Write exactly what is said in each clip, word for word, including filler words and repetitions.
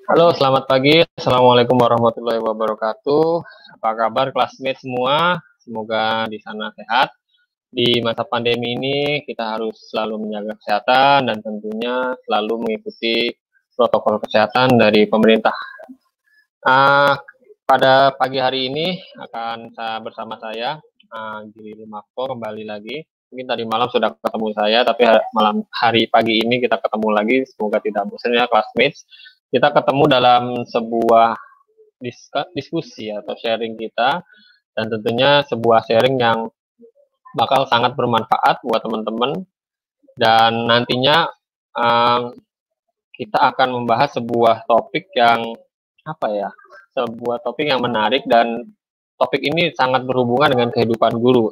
Halo, selamat pagi. Assalamualaikum warahmatullahi wabarakatuh. Apa kabar classmate semua? Semoga di sana sehat. Di masa pandemi ini kita harus selalu menjaga kesehatan dan tentunya selalu mengikuti protokol kesehatan dari pemerintah. Uh, pada pagi hari ini akan saya bersama saya, uh, Giri Lumakto, kembali lagi. Mungkin tadi malam sudah ketemu saya, tapi malam hari pagi ini kita ketemu lagi. Semoga tidak bosan ya classmates. Kita ketemu dalam sebuah diskusi atau sharing kita, dan tentunya sebuah sharing yang bakal sangat bermanfaat buat teman-teman, dan nantinya um, kita akan membahas sebuah topik yang apa ya, sebuah topik yang menarik, dan topik ini sangat berhubungan dengan kehidupan guru.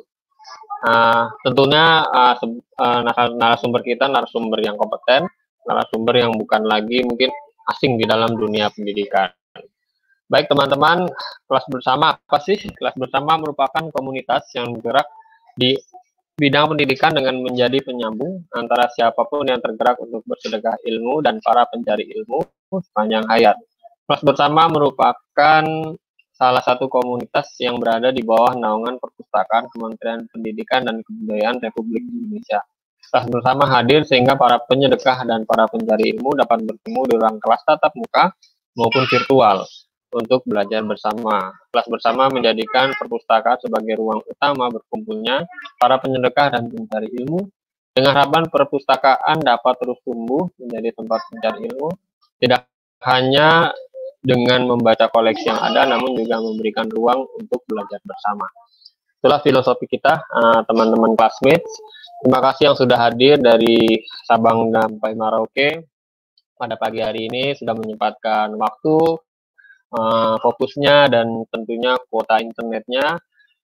Uh, tentunya uh, uh, narasumber kita narasumber yang kompeten, narasumber yang bukan lagi mungkin asing di dalam dunia pendidikan. Baik teman-teman, kelas bersama apa sih? Kelas bersama merupakan komunitas yang bergerak di bidang pendidikan dengan menjadi penyambung antara siapapun yang tergerak untuk bersedekah ilmu dan para pencari ilmu sepanjang hayat. Kelas bersama merupakan salah satu komunitas yang berada di bawah naungan Perpustakaan Kementerian Pendidikan dan Kebudayaan Republik Indonesia. Kelas bersama hadir sehingga para penyedekah dan para pencari ilmu dapat bertemu di ruang kelas tatap muka maupun virtual untuk belajar bersama. Kelas bersama menjadikan perpustakaan sebagai ruang utama berkumpulnya para penyedekah dan pencari ilmu, dengan harapan perpustakaan dapat terus tumbuh menjadi tempat mencari ilmu, tidak hanya dengan membaca koleksi yang ada, namun juga memberikan ruang untuk belajar bersama. Itulah filosofi kita, teman-teman uh, classmates. Terima kasih yang sudah hadir dari Sabang sampai Merauke pada pagi hari ini, sudah menyempatkan waktu, uh, fokusnya, dan tentunya kuota internetnya.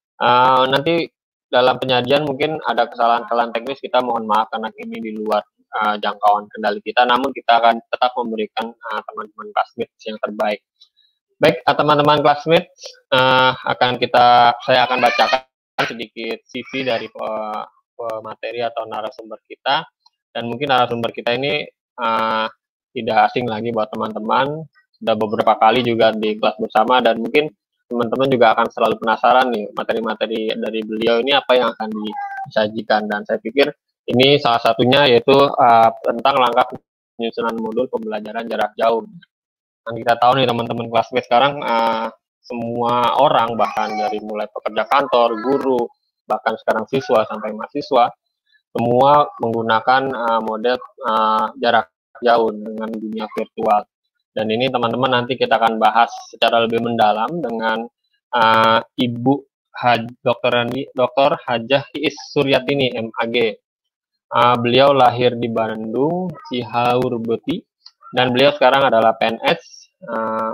Uh, nanti dalam penyajian mungkin ada kesalahan-kesalahan teknis, kita mohon maaf karena ini di luar uh, jangkauan kendali kita, namun kita akan tetap memberikan uh, teman-teman classmates yang terbaik. Baik, teman-teman uh, classmates, uh, akan kita saya akan bacakan sedikit C V dari uh, materi atau narasumber kita, dan mungkin narasumber kita ini uh, tidak asing lagi buat teman-teman, sudah beberapa kali juga di kelas bersama, dan mungkin teman-teman juga akan selalu penasaran nih materi-materi dari beliau ini apa yang akan disajikan, dan saya pikir ini salah satunya yaitu uh, tentang langkah penyusunan modul pembelajaran jarak jauh. Yang kita tahu nih teman-teman classmate sekarang, uh, semua orang, bahkan dari mulai pekerja kantor, guru, bahkan sekarang siswa sampai mahasiswa, semua menggunakan uh, model uh, jarak jauh dengan dunia virtual. Dan ini teman-teman nanti kita akan bahas secara lebih mendalam dengan uh, Ibu Haj, Dokter Dokter Hajah Iis Suryatini M A G. Uh, beliau lahir di Bandung, Cihaur Beti, dan beliau sekarang adalah P N S. Uh,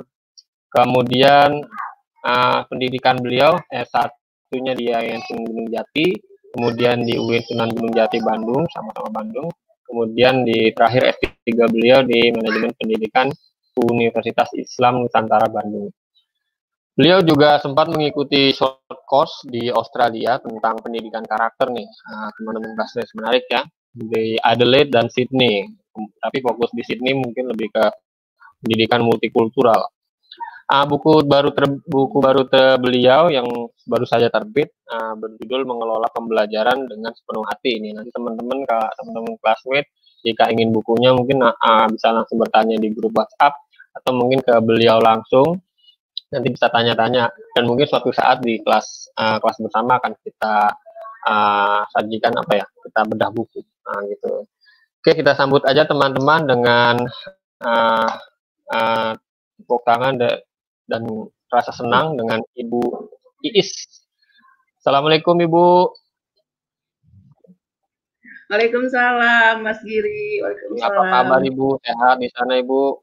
kemudian uh, pendidikan beliau S satunya di I A I N Sunan Gunung Jati, kemudian di U I N Sunan Gunung Jati Bandung, sama-sama Bandung, kemudian di terakhir S tiga beliau di Manajemen Pendidikan Universitas Islam Nusantara Bandung. Beliau juga sempat mengikuti short course di Australia tentang pendidikan karakter nih, nah, teman-teman classmates, menarik ya, di Adelaide dan Sydney. Tapi fokus di Sydney mungkin lebih ke pendidikan multikultural. Uh, buku baru ter, buku baru ter beliau yang baru saja terbit uh, berjudul Mengelola Pembelajaran dengan Sepenuh Hati. Ini nanti teman-teman teman-teman classmate jika ingin bukunya mungkin uh, bisa langsung bertanya di grup WhatsApp atau mungkin ke beliau langsung, nanti bisa tanya-tanya, dan mungkin suatu saat di kelas uh, kelas bersama akan kita uh, sajikan apa ya, kita bedah buku, nah, gitu. Oke, kita sambut aja teman-teman dengan uh, uh, tepuk tangan de dan rasa senang dengan Ibu Iis. Assalamualaikum Ibu. Waalaikumsalam Mas Giri. Waalaikumsalam. Apa kabar Ibu? Sehat di sana Ibu?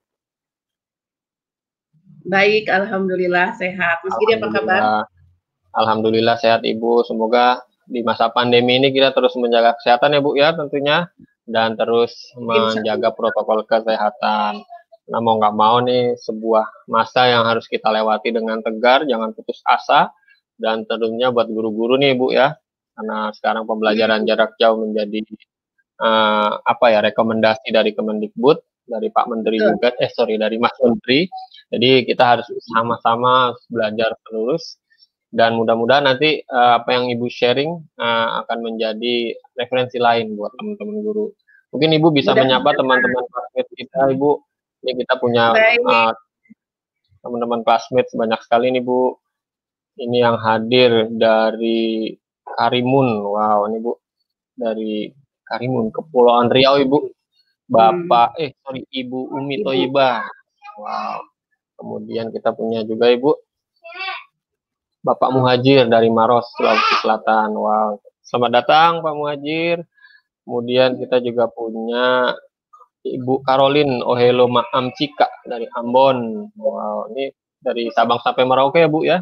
Baik, alhamdulillah sehat. Mas Giri apa kabar? Alhamdulillah sehat Ibu. Semoga di masa pandemi ini kita terus menjaga kesehatan ya Bu ya tentunya, dan terus menjaga protokol kesehatan. Nah, mau nggak mau nih sebuah masa yang harus kita lewati dengan tegar, jangan putus asa, dan tentunya buat guru-guru nih Bu ya, karena sekarang pembelajaran jarak jauh menjadi uh, apa ya, rekomendasi dari Kemendikbud. dari Pak Menteri Betul. juga, eh sorry dari Mas Menteri. Jadi kita harus sama-sama belajar terus dan mudah-mudahan nanti uh, apa yang Ibu sharing uh, akan menjadi referensi lain buat teman-teman guru. Mungkin Ibu bisa Mudah menyapa teman-teman classmate kita, Ibu. Ini kita punya uh, teman-teman classmate banyak sekali nih, Bu. Ini yang hadir dari Karimun. Wow, ini Bu. Dari Karimun, Kepulauan Riau, Ibu. Bapak, hmm. eh sorry, Ibu Umi Ibu. Toyibah. Wow. Kemudian kita punya juga Ibu. Bapak Muhajir dari Maros, Sulawesi Selatan. Wow. Selamat datang Pak Muhajir. Kemudian kita juga punya Ibu Caroline Ohelo Maam Cika dari Ambon. Wow, ini dari Sabang sampai Merauke ya Bu ya.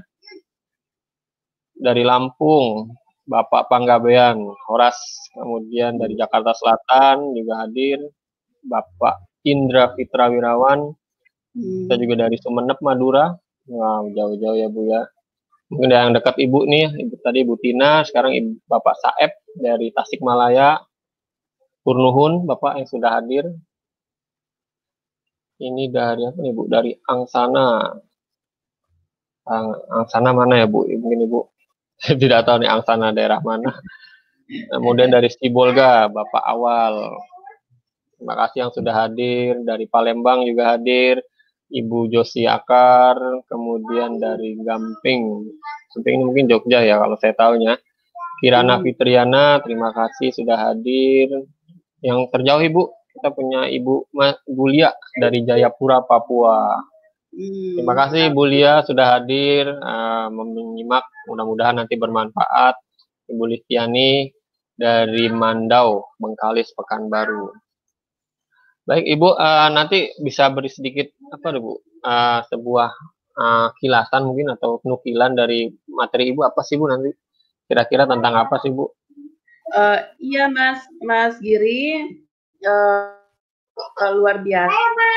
Dari Lampung, Bapak Panggabean, Horas. Kemudian dari Jakarta Selatan juga hadir, Bapak Indra Fitra Wirawan. Kita juga dari Sumeneb, Madura. Wow, jauh-jauh ya Bu ya. Mungkin yang dekat Ibu nih, Ibu tadi Ibu Tina, sekarang Ibu Bapak Saeb dari Tasikmalaya. Turnuhun, Bapak yang sudah hadir. Ini dari apa nih Bu? Dari Angsana. Ang, Angsana mana ya Bu? Mungkin Ibu saya tidak tahu nih Angsana daerah mana. Kemudian dari Sibolga, Bapak Awal. Terima kasih yang sudah hadir. Dari Palembang juga hadir. Ibu Josi Akar. Kemudian dari Gamping. Gamping ini mungkin Jogja ya kalau saya tahunya. Kirana Fitriana, terima kasih sudah hadir. Yang terjauh Ibu, kita punya Ibu Bulia dari Jayapura, Papua. Terima kasih Ibu Lia sudah hadir, uh, menyimak, mudah-mudahan nanti bermanfaat. Ibu Listiani dari Mandau, Bengkalis, Pekanbaru. Baik Ibu, uh, nanti bisa beri sedikit apa Bu, uh, sebuah uh, kilasan mungkin atau nukilan dari materi Ibu apa sih Bu nanti? Kira-kira tentang apa sih Bu? Uh, iya Mas, Mas Giri, uh, luar biasa.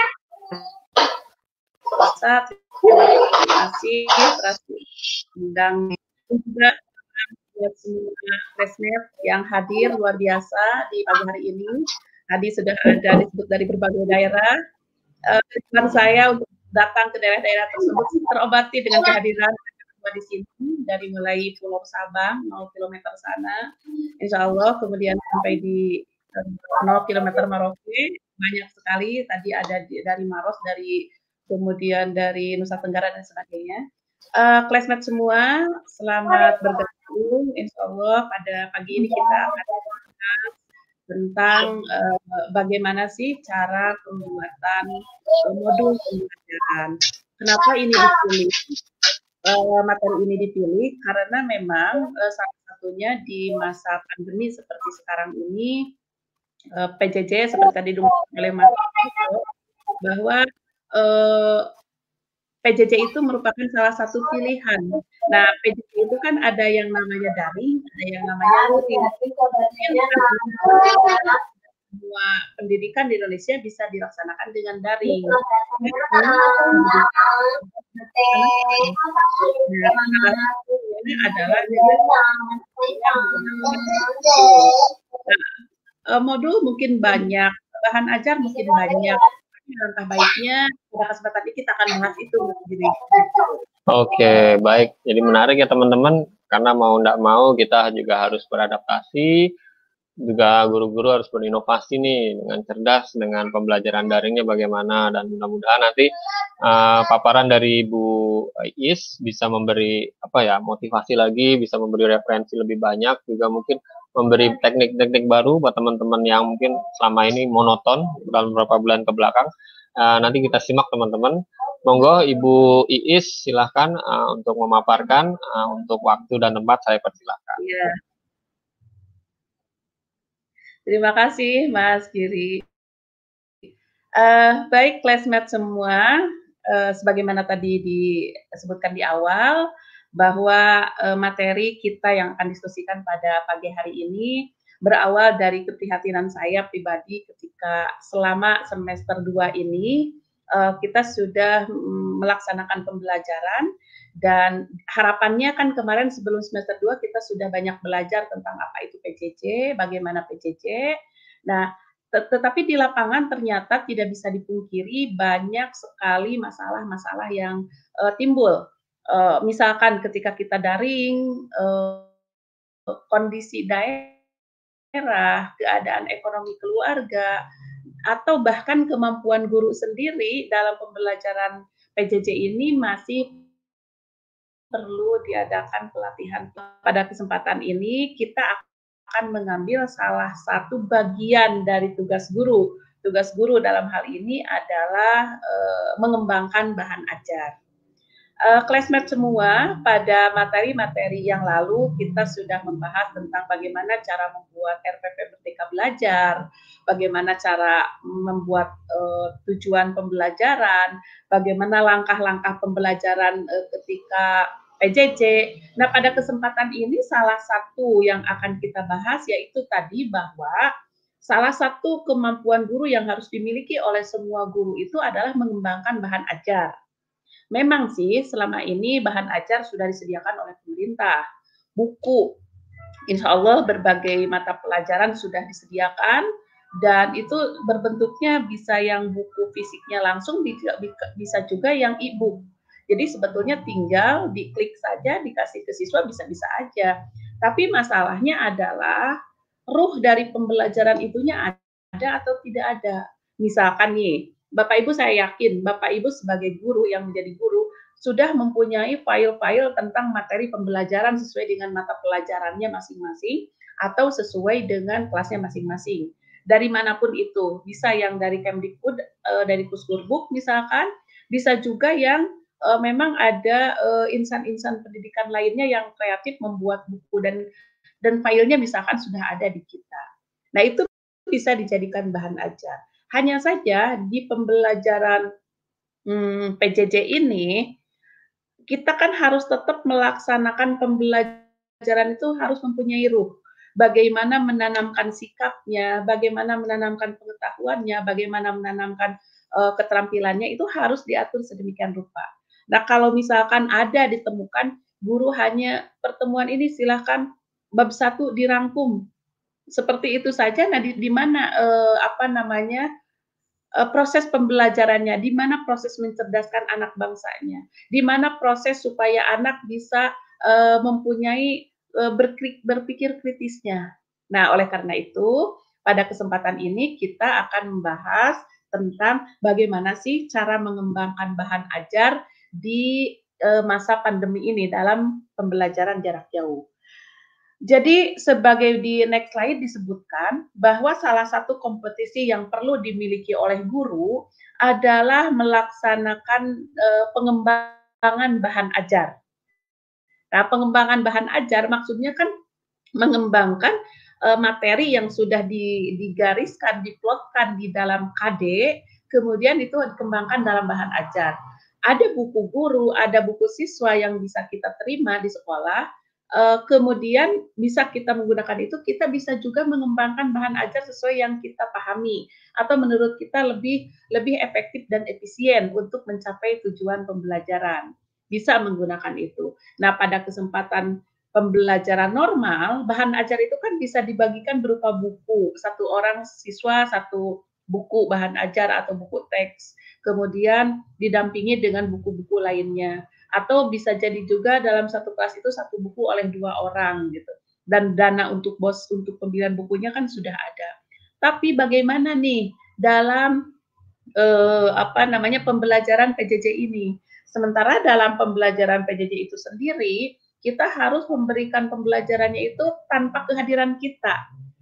Terima kasih atas undang juga semua classmate yang hadir luar biasa di pagi hari ini. Tadi sudah ada disebut dari berbagai daerah. Tujuan uh, saya untuk datang ke daerah-daerah tersebut terobati dengan kehadiran di sini dari mulai Pulau Sabang nol kilometer sana, insya Allah, kemudian sampai di nol kilometer Merauke banyak sekali. Tadi ada di, dari Maros, dari kemudian dari Nusa Tenggara dan sebagainya. Uh, classmate semua, selamat bergabung. Insya Allah pada pagi ini kita akan membahas tentang uh, bagaimana sih cara pembuatan uh, modul pembelajaran. Kenapa ini dipilih? Uh, materi ini dipilih karena memang uh, salah satunya di masa pandemi seperti sekarang ini, uh, P J J seperti tadi diungkapkan oleh Mas bahwa uh, P J J itu merupakan salah satu pilihan. Nah, P J J itu kan ada yang namanya daring, ada yang namanya luring. Semua pendidikan di Indonesia bisa dilaksanakan dengan daring. Ini adalah nah, modul mungkin banyak, bahan ajar mungkin banyak. Langkah baiknya pada kesempatan ini kita akan bahas itu. Oke, baik. Jadi menarik ya teman-teman, karena mau tidak mau kita juga harus beradaptasi. Juga guru-guru harus berinovasi nih dengan cerdas dengan pembelajaran daringnya bagaimana, dan mudah-mudahan nanti uh, paparan dari Ibu Is bisa memberi apa ya motivasi lagi, bisa memberi referensi lebih banyak, juga mungkin memberi teknik-teknik baru buat teman-teman yang mungkin selama ini monoton dalam beberapa bulan ke belakang. Uh, nanti kita simak teman-teman. Monggo Ibu Iis silahkan uh, untuk memaparkan, uh, untuk waktu dan tempat saya persilahkan. Yeah. Terima kasih Mas Giri. Uh, baik classmate semua, uh, sebagaimana tadi disebutkan di awal, bahwa uh, materi kita yang akan diskusikan pada pagi hari ini berawal dari keprihatinan saya pribadi ketika selama semester dua ini uh, kita sudah mm, melaksanakan pembelajaran. Dan harapannya kan kemarin sebelum semester dua kita sudah banyak belajar tentang apa itu P J J, bagaimana P J J. Nah, tetapi di lapangan ternyata tidak bisa dipungkiri banyak sekali masalah-masalah yang, eee, timbul. Eee, misalkan ketika kita daring, eee, kondisi daerah, keadaan ekonomi keluarga, atau bahkan kemampuan guru sendiri dalam pembelajaran P J J ini masih perlu diadakan pelatihan. Pada kesempatan ini kita akan mengambil salah satu bagian dari tugas guru. Tugas guru dalam hal ini adalah uh, mengembangkan bahan ajar. Uh, classmate semua, pada materi-materi yang lalu kita sudah membahas tentang bagaimana cara membuat R P P Merdeka Belajar, bagaimana cara membuat uh, tujuan pembelajaran, bagaimana langkah-langkah pembelajaran uh, ketika P J J. Nah, pada kesempatan ini salah satu yang akan kita bahas yaitu tadi bahwa salah satu kemampuan guru yang harus dimiliki oleh semua guru itu adalah mengembangkan bahan ajar. Memang sih selama ini bahan ajar sudah disediakan oleh pemerintah. Buku, insya Allah berbagai mata pelajaran sudah disediakan dan itu berbentuknya bisa yang buku fisiknya langsung, bisa juga yang e-book. Jadi sebetulnya tinggal diklik saja, dikasih ke siswa bisa-bisa aja. Tapi masalahnya adalah ruh dari pembelajaran itunya ada atau tidak ada. Misalkan nih, Bapak Ibu saya yakin, Bapak Ibu sebagai guru yang menjadi guru, sudah mempunyai file-file tentang materi pembelajaran sesuai dengan mata pelajarannya masing-masing, atau sesuai dengan kelasnya masing-masing. Dari manapun itu, bisa yang dari Kemdikbud, dari Puskurbuk misalkan, bisa juga yang uh, memang ada uh, insan-insan pendidikan lainnya yang kreatif membuat buku dan dan filenya misalkan sudah ada di kita. Nah, itu bisa dijadikan bahan ajar. Hanya saja di pembelajaran hmm, P J J ini, kita kan harus tetap melaksanakan pembelajaran itu harus mempunyai ruh. Bagaimana menanamkan sikapnya, bagaimana menanamkan pengetahuannya, bagaimana menanamkan uh, keterampilannya, itu harus diatur sedemikian rupa. Nah, kalau misalkan ada ditemukan guru hanya pertemuan ini silahkan bab satu dirangkum, seperti itu saja. Nah, di, di mana uh, apa namanya uh, proses pembelajarannya, di mana proses mencerdaskan anak bangsanya, di mana proses supaya anak bisa uh, mempunyai uh, berpikir kritisnya. Nah, oleh karena itu, pada kesempatan ini kita akan membahas tentang bagaimana sih cara mengembangkan bahan ajar di uh, masa pandemi ini dalam pembelajaran jarak jauh. Jadi sebagai di next slide disebutkan bahwa salah satu kompetisi yang perlu dimiliki oleh guru adalah melaksanakan e, pengembangan bahan ajar. Nah, pengembangan bahan ajar maksudnya kan mengembangkan e, materi yang sudah digariskan, diplotkan di dalam K D, kemudian itu dikembangkan dalam bahan ajar. Ada buku guru, ada buku siswa yang bisa kita terima di sekolah. Uh, kemudian bisa kita menggunakan itu, kita bisa juga mengembangkan bahan ajar sesuai yang kita pahami atau menurut kita lebih lebih efektif dan efisien untuk mencapai tujuan pembelajaran. Bisa menggunakan itu. Nah, pada kesempatan pembelajaran normal, bahan ajar itu kan bisa dibagikan berupa buku. Satu orang siswa satu buku bahan ajar atau buku teks. Kemudian didampingi dengan buku-buku lainnya. Atau bisa jadi juga dalam satu kelas itu satu buku oleh dua orang gitu. Dan dana untuk bos untuk pembelian bukunya kan sudah ada. Tapi bagaimana nih dalam eh, apa namanya pembelajaran P J J ini? Sementara dalam pembelajaran P J J itu sendiri kita harus memberikan pembelajarannya itu tanpa kehadiran kita.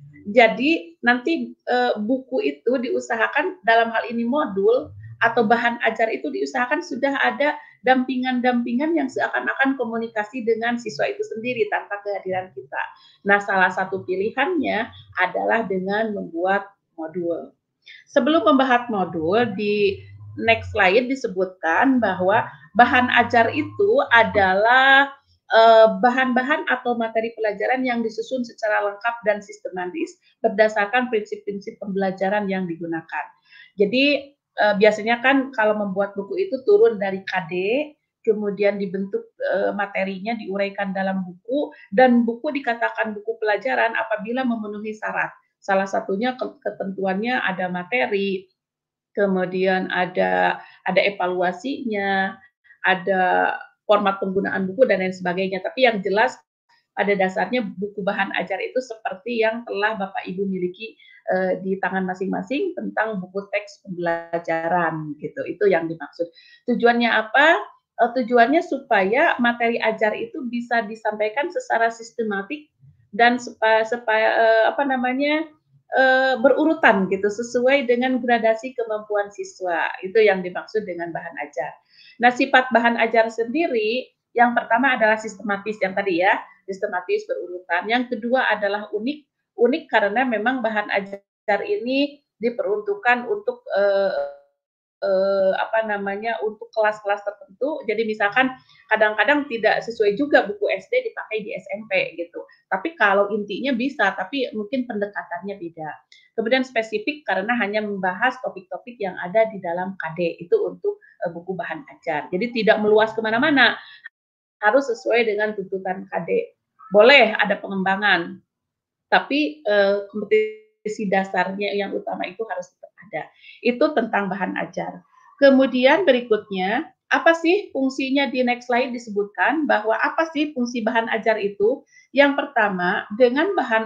Jadi nanti eh, buku itu diusahakan dalam hal ini modul atau bahan ajar itu diusahakan sudah ada dampingan-dampingan yang seakan-akan komunikasi dengan siswa itu sendiri tanpa kehadiran kita. Nah, salah satu pilihannya adalah dengan membuat modul. Sebelum membahas modul, di next slide disebutkan bahwa bahan ajar itu adalah bahan-bahan atau materi pelajaran yang disusun secara lengkap dan sistematis berdasarkan prinsip-prinsip pembelajaran yang digunakan. Jadi Uh, biasanya kan kalau membuat buku itu turun dari K D, kemudian dibentuk uh, materinya, diuraikan dalam buku, dan buku dikatakan buku pelajaran apabila memenuhi syarat. Salah satunya ke ketentuannya ada materi, kemudian ada ada evaluasinya, ada format penggunaan buku dan lain sebagainya. Tapi yang jelas pada dasarnya buku bahan ajar itu seperti yang telah Bapak Ibu miliki, eee, di tangan masing-masing tentang buku teks pembelajaran gitu, itu yang dimaksud. Tujuannya apa? Eee, tujuannya supaya materi ajar itu bisa disampaikan secara sistematik dan sepa sepa eee, apa namanya, eee, berurutan gitu, sesuai dengan gradasi kemampuan siswa, itu yang dimaksud dengan bahan ajar. Nah, sifat bahan ajar sendiri, yang pertama adalah sistematis yang tadi ya, sistematis berurutan. Yang kedua adalah unik, unik karena memang bahan ajar ini diperuntukkan untuk eee eee, apa namanya, untuk kelas-kelas tertentu. Jadi misalkan kadang-kadang tidak sesuai juga buku S D dipakai di S M P gitu. Tapi kalau intinya bisa, tapi mungkin pendekatannya beda. Kemudian spesifik karena hanya membahas topik-topik yang ada di dalam K D, itu untuk, eee, buku bahan ajar. Jadi tidak meluas ke mana-mana, harus sesuai dengan tuntutan K D. Boleh ada pengembangan, tapi, eee, kompetisi dasarnya yang utama itu harus tetap ada. Itu tentang bahan ajar. Kemudian berikutnya, apa sih fungsinya di next slide disebutkan bahwa apa sih fungsi bahan ajar itu? Yang pertama, dengan bahan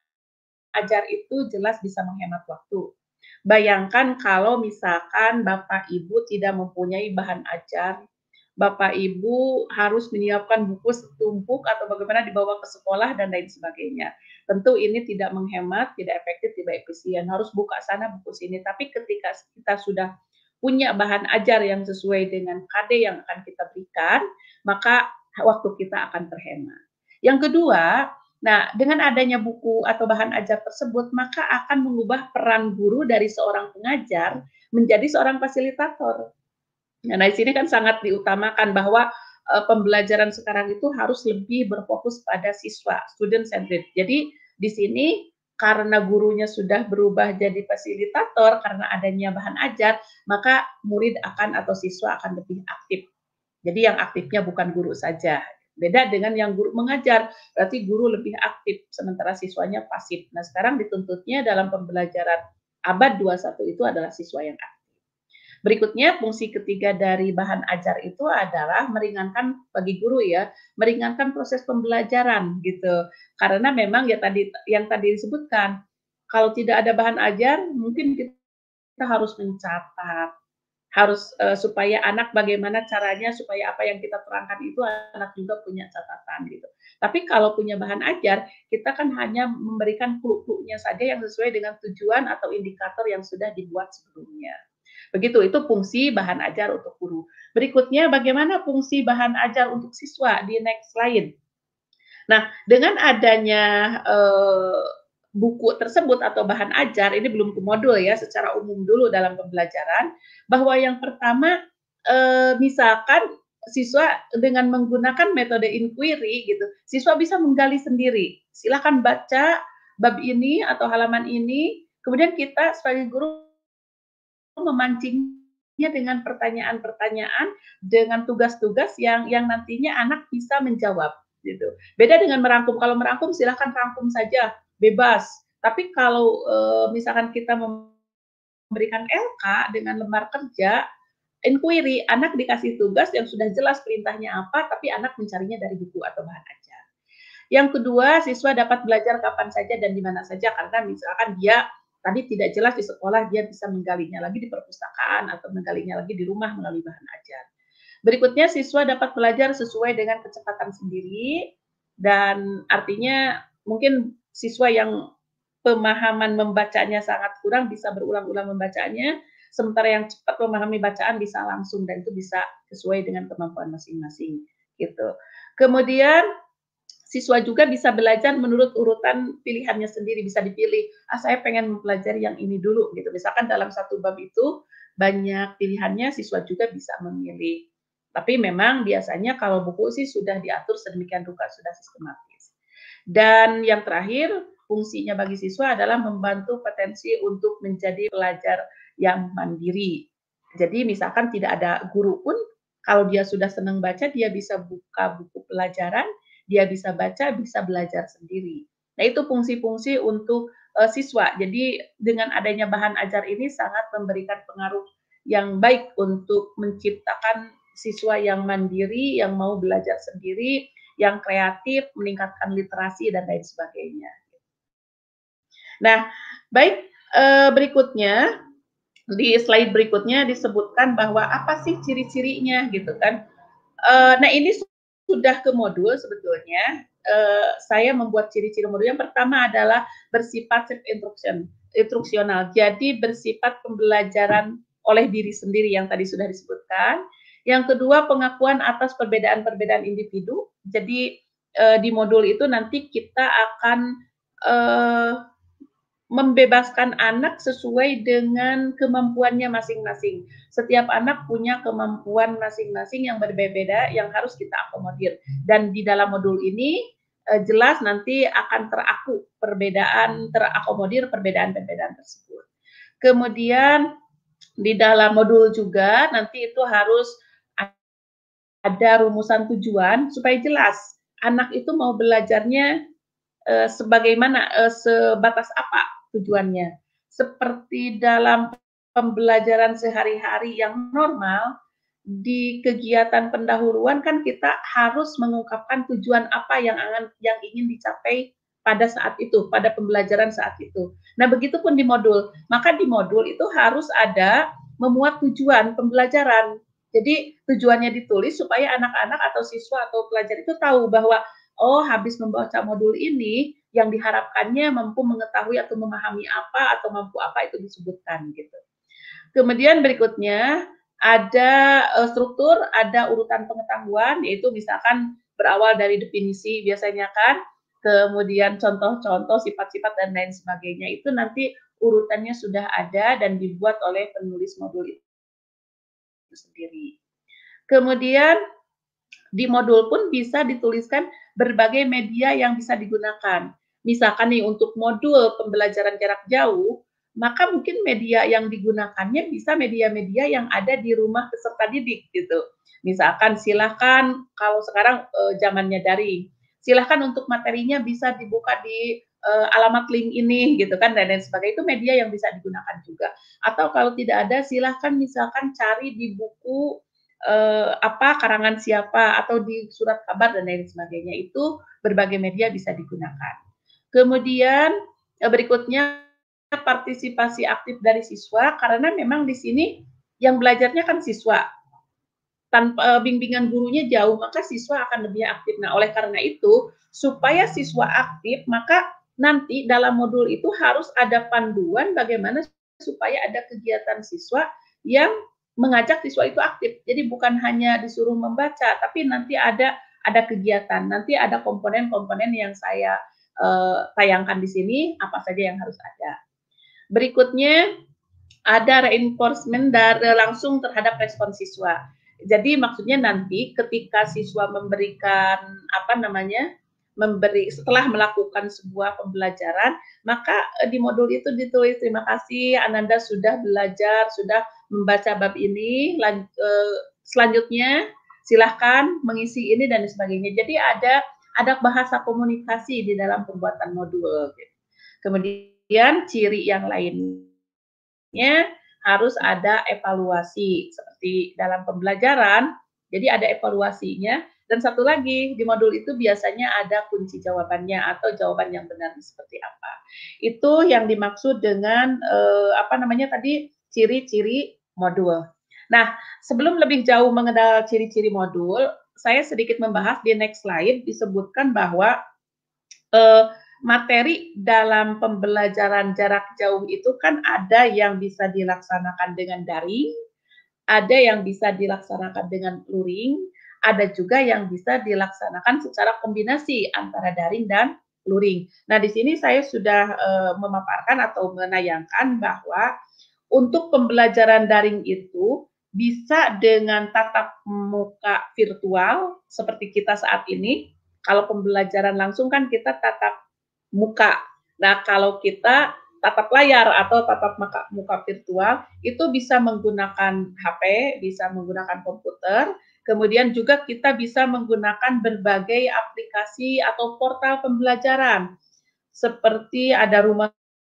ajar itu jelas bisa menghemat waktu. Bayangkan kalau misalkan Bapak Ibu tidak mempunyai bahan ajar, Bapak Ibu harus menyiapkan buku setumpuk atau bagaimana dibawa ke sekolah dan lain sebagainya. Tentu ini tidak menghemat, tidak efektif, tidak efisien. Harus buka sana, buku sini. Tapi ketika kita sudah punya bahan ajar yang sesuai dengan K D yang akan kita berikan, maka waktu kita akan terhemat. Yang kedua, nah dengan adanya buku atau bahan ajar tersebut, maka akan mengubah peran guru dari seorang pengajar menjadi seorang fasilitator. Nah, di sini kan sangat diutamakan bahwa, eee, pembelajaran sekarang itu harus lebih berfokus pada siswa, student centered. Jadi di sini karena gurunya sudah berubah jadi fasilitator karena adanya bahan ajar, maka murid akan atau siswa akan lebih aktif. Jadi yang aktifnya bukan guru saja. Beda dengan yang guru mengajar, berarti guru lebih aktif sementara siswanya pasif. Nah, sekarang dituntutnya dalam pembelajaran abad dua puluh satu itu adalah siswa yang aktif. Berikutnya, fungsi ketiga dari bahan ajar itu adalah meringankan bagi guru ya, meringankan proses pembelajaran gitu. Karena memang ya tadi yang tadi disebutkan, kalau tidak ada bahan ajar mungkin kita harus mencatat, harus uh, supaya anak bagaimana caranya supaya apa yang kita terangkan itu anak juga punya catatan gitu. Tapi kalau punya bahan ajar, kita kan hanya memberikan clue-cluenya saja yang sesuai dengan tujuan atau indikator yang sudah dibuat sebelumnya. Begitu, itu fungsi bahan ajar untuk guru. Berikutnya, bagaimana fungsi bahan ajar untuk siswa di next slide. Nah, dengan adanya uh, buku tersebut atau bahan ajar, ini belum ke modul ya, secara umum dulu dalam pembelajaran, bahwa yang pertama, eh, misalkan siswa dengan menggunakan metode inquiry gitu, siswa bisa menggali sendiri. Silakan baca bab ini atau halaman ini, kemudian kita sebagai guru memancingnya dengan pertanyaan-pertanyaan, dengan tugas-tugas yang yang nantinya anak bisa menjawab gitu. Beda dengan merangkum, kalau merangkum silakan rangkum saja, bebas. Tapi kalau e, misalkan kita memberikan L K dengan lembar kerja, inquiry, anak dikasih tugas yang sudah jelas perintahnya apa, tapi anak mencarinya dari buku atau bahan ajar. Yang kedua, siswa dapat belajar kapan saja dan di mana saja karena misalkan dia tadi tidak jelas di sekolah, dia bisa menggalinya lagi di perpustakaan atau menggalinya lagi di rumah melalui bahan ajar. Berikutnya, siswa dapat belajar sesuai dengan kecepatan sendiri dan artinya mungkin siswa yang pemahaman membacanya sangat kurang bisa berulang-ulang membacanya, sementara yang cepat memahami bacaan bisa langsung dan itu bisa sesuai dengan kemampuan masing-masing gitu. Kemudian siswa juga bisa belajar menurut urutan pilihannya sendiri, bisa dipilih, ah saya pengen mempelajari yang ini dulu gitu. Misalkan dalam satu bab itu banyak pilihannya, siswa juga bisa memilih. Tapi memang biasanya kalau buku sih sudah diatur sedemikian rupa, sudah sistematis. Dan yang terakhir, fungsinya bagi siswa adalah membantu potensi untuk menjadi pelajar yang mandiri. Jadi misalkan tidak ada guru pun, kalau dia sudah senang baca, dia bisa buka buku pelajaran, dia bisa baca, bisa belajar sendiri. Nah, itu fungsi-fungsi untuk uh, siswa. Jadi dengan adanya bahan ajar ini sangat memberikan pengaruh yang baik untuk menciptakan siswa yang mandiri, yang mau belajar sendiri, yang kreatif, meningkatkan literasi dan lain sebagainya. Nah, baik, uh, berikutnya di slide berikutnya disebutkan bahwa apa sih ciri-cirinya gitu kan. Uh, nah ini sudah ke modul sebetulnya. Uh, saya membuat ciri-ciri modul. Yang pertama adalah bersifat self instruction, instruksional. Jadi bersifat pembelajaran oleh diri sendiri yang tadi sudah disebutkan. Yang kedua pengakuan atas perbedaan-perbedaan individu. Jadi uh, di modul itu nanti kita akan uh, membebaskan anak sesuai dengan kemampuannya masing-masing. Setiap anak punya kemampuan masing-masing yang berbeda-beda yang harus kita akomodir. Dan di dalam modul ini eh, jelas nanti akan teraku perbedaan, terakomodir perbedaan-perbedaan tersebut. Kemudian di dalam modul juga nanti itu harus ada rumusan tujuan supaya jelas anak itu mau belajarnya eh, sebagaimana, eh, sebatas apa tujuannya. Seperti dalam pembelajaran sehari-hari yang normal, di kegiatan pendahuluan kan kita harus mengungkapkan tujuan apa yang angan, yang ingin dicapai pada saat itu, pada pembelajaran saat itu. Nah, begitupun di modul. Maka di modul itu harus ada memuat tujuan pembelajaran. Jadi tujuannya ditulis supaya anak-anak atau siswa atau pelajar itu tahu bahwa oh habis membaca modul ini yang diharapkannya mampu mengetahui atau memahami apa atau mampu apa itu disebutkan gitu. Kemudian berikutnya ada uh, struktur, ada urutan pengetahuan, yaitu misalkan berawal dari definisi biasanya kan, kemudian contoh-contoh, sifat-sifat dan lain sebagainya. Itu nanti urutannya sudah ada dan dibuat oleh penulis modul itu sendiri. Kemudian di modul pun bisa dituliskan berbagai media yang bisa digunakan. Misalkan nih untuk modul pembelajaran jarak jauh, maka mungkin media yang digunakannya bisa media-media yang ada di rumah peserta didik gitu. Misalkan silahkan kalau sekarang e, zamannya daring, silahkan untuk materinya bisa dibuka di e, alamat link ini gitu kan dan lain sebagainya, itu media yang bisa digunakan juga. Atau kalau tidak ada silahkan misalkan cari di buku eh, apa karangan siapa atau di surat kabar dan lain sebagainya, itu berbagai media bisa digunakan. Kemudian eh, berikutnya partisipasi aktif dari siswa, karena memang di sini yang belajarnya kan siswa, tanpa bimbingan gurunya jauh, maka siswa akan lebih aktif. Nah, oleh karena itu, supaya siswa aktif, maka nanti dalam modul itu harus ada panduan bagaimana supaya ada kegiatan siswa yang mengajak siswa itu aktif. Jadi bukan hanya disuruh membaca, tapi nanti ada ada kegiatan. Nanti ada komponen-komponen yang saya uh, tayangkan di sini, apa saja yang harus ada. Berikutnya ada reinforcement dari langsung terhadap respon siswa. Jadi maksudnya nanti ketika siswa memberikan apa namanya memberi setelah melakukan sebuah pembelajaran, maka di modul itu ditulis terima kasih Ananda sudah belajar, sudah membaca bab ini, lan, eh, selanjutnya silahkan mengisi ini dan sebagainya. Jadi ada ada bahasa komunikasi di dalam pembuatan modul. Kemudian ciri yang lainnya harus ada evaluasi seperti dalam pembelajaran. Jadi ada evaluasinya. Dan satu lagi, di modul itu biasanya ada kunci jawabannya atau jawaban yang benar seperti apa. Itu yang dimaksud dengan eh, apa namanya tadi ciri-ciri modul. Nah, sebelum lebih jauh mengenal ciri-ciri modul, saya sedikit membahas di next slide disebutkan bahwa eh, materi dalam pembelajaran jarak jauh itu kan ada yang bisa dilaksanakan dengan daring, ada yang bisa dilaksanakan dengan luring, ada juga yang bisa dilaksanakan secara kombinasi antara daring dan luring. Nah, di sini saya sudah e, memaparkan atau menayangkan bahwa untuk pembelajaran daring itu bisa dengan tatap muka virtual seperti kita saat ini. Kalau pembelajaran langsung kan kita tatap muka. Nah, kalau kita tatap layar atau tatap muka, muka virtual itu bisa menggunakan H P, bisa menggunakan komputer, kemudian juga kita bisa menggunakan berbagai aplikasi atau portal pembelajaran seperti ada rumah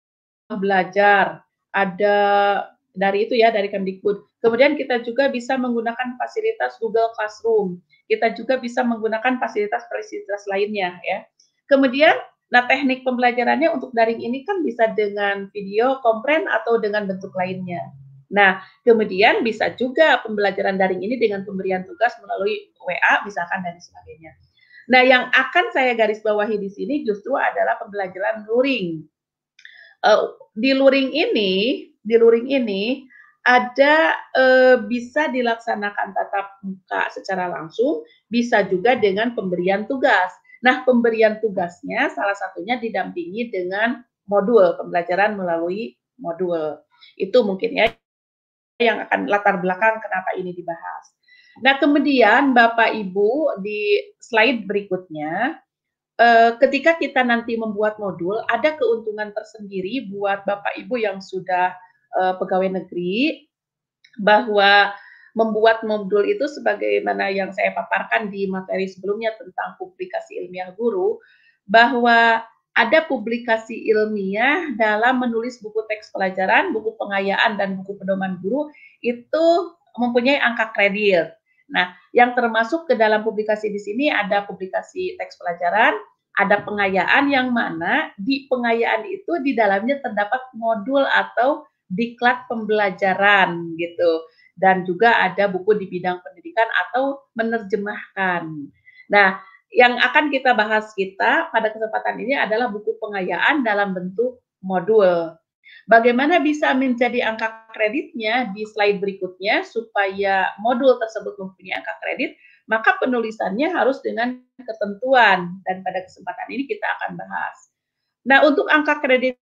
belajar, ada dari itu ya, dari Kemdikbud. Kemudian kita juga bisa menggunakan fasilitas Google Classroom. Kita juga bisa menggunakan fasilitas-fasilitas lainnya ya. Kemudian, nah teknik pembelajarannya untuk daring ini kan bisa dengan video, kompren, atau dengan bentuk lainnya. Nah, kemudian bisa juga pembelajaran daring ini dengan pemberian tugas melalui W A misalkan dan sebagainya. Nah, yang akan saya garis bawahi di sini justru adalah pembelajaran luring. Uh, di luring ini, di luring ini ada uh, bisa dilaksanakan tatap muka secara langsung, bisa juga dengan pemberian tugas. Nah, pemberian tugasnya salah satunya didampingi dengan modul pembelajaran melalui modul. Itu mungkin ya yang akan latar belakang kenapa ini dibahas. Nah, kemudian Bapak Ibu di slide berikutnya, Uh, ketika kita nanti membuat modul, ada keuntungan tersendiri buat Bapak Ibu yang sudah uh, pegawai negeri, bahwa membuat modul itu sebagaimana yang saya paparkan di materi sebelumnya tentang publikasi ilmiah guru, bahwa ada publikasi ilmiah dalam menulis buku teks pelajaran, buku pengayaan, dan buku pedoman guru, itu mempunyai angka kredit. Nah, yang termasuk ke dalam publikasi di sini ada publikasi teks pelajaran, ada pengayaan yang mana di pengayaan itu di dalamnya terdapat modul atau diklat pembelajaran gitu. Dan juga ada buku di bidang pendidikan atau menerjemahkan. Nah, yang akan kita bahas kita pada kesempatan ini adalah buku pengayaan dalam bentuk modul. Bagaimana bisa menjadi angka kreditnya di slide berikutnya supaya modul tersebut mempunyai angka kredit, maka penulisannya harus dengan ketentuan dan pada kesempatan ini kita akan bahas. Nah, untuk angka kreditnya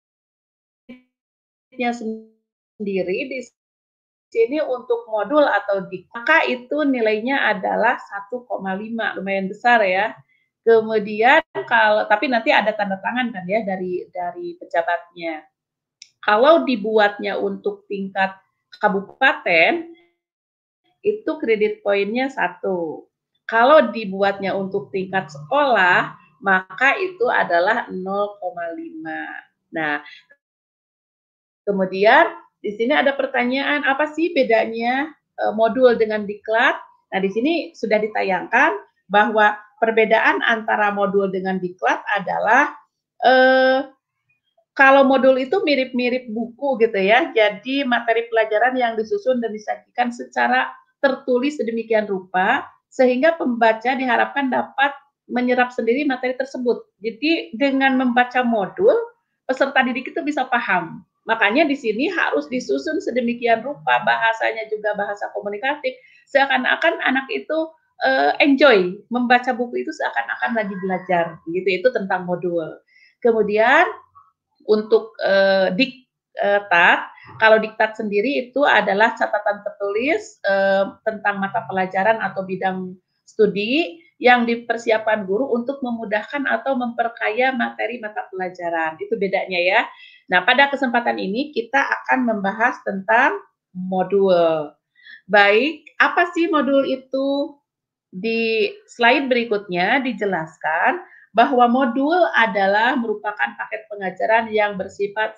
sendiri di sini untuk modul atau dik, maka itu nilainya adalah satu koma lima, lumayan besar ya. Kemudian kalau tapi nanti ada tanda tangan kan ya dari dari pejabatnya. Kalau dibuatnya untuk tingkat kabupaten, itu kredit poinnya satu. Kalau dibuatnya untuk tingkat sekolah, maka itu adalah nol koma lima. Nah, kemudian di sini ada pertanyaan, apa sih bedanya e, modul dengan diklat? Nah, di sini sudah ditayangkan bahwa perbedaan antara modul dengan diklat adalah e, kalau modul itu mirip-mirip buku gitu ya, jadi materi pelajaran yang disusun dan disajikan secara tertulis sedemikian rupa, sehingga pembaca diharapkan dapat menyerap sendiri materi tersebut. Jadi dengan membaca modul, peserta didik itu bisa paham. Makanya di sini harus disusun sedemikian rupa, bahasanya juga bahasa komunikatif, seakan-akan anak itu uh, enjoy membaca buku itu seakan-akan lagi belajar. Gitu, itu tentang modul. Kemudian untuk uh, diktat, kalau diktat sendiri itu adalah catatan tertulis uh, tentang mata pelajaran atau bidang studi yang dipersiapkan guru untuk memudahkan atau memperkaya materi mata pelajaran. Itu bedanya ya. Nah, pada kesempatan ini kita akan membahas tentang modul. Baik, apa sih modul itu? Di slide berikutnya dijelaskan bahwa modul adalah merupakan paket pengajaran yang bersifat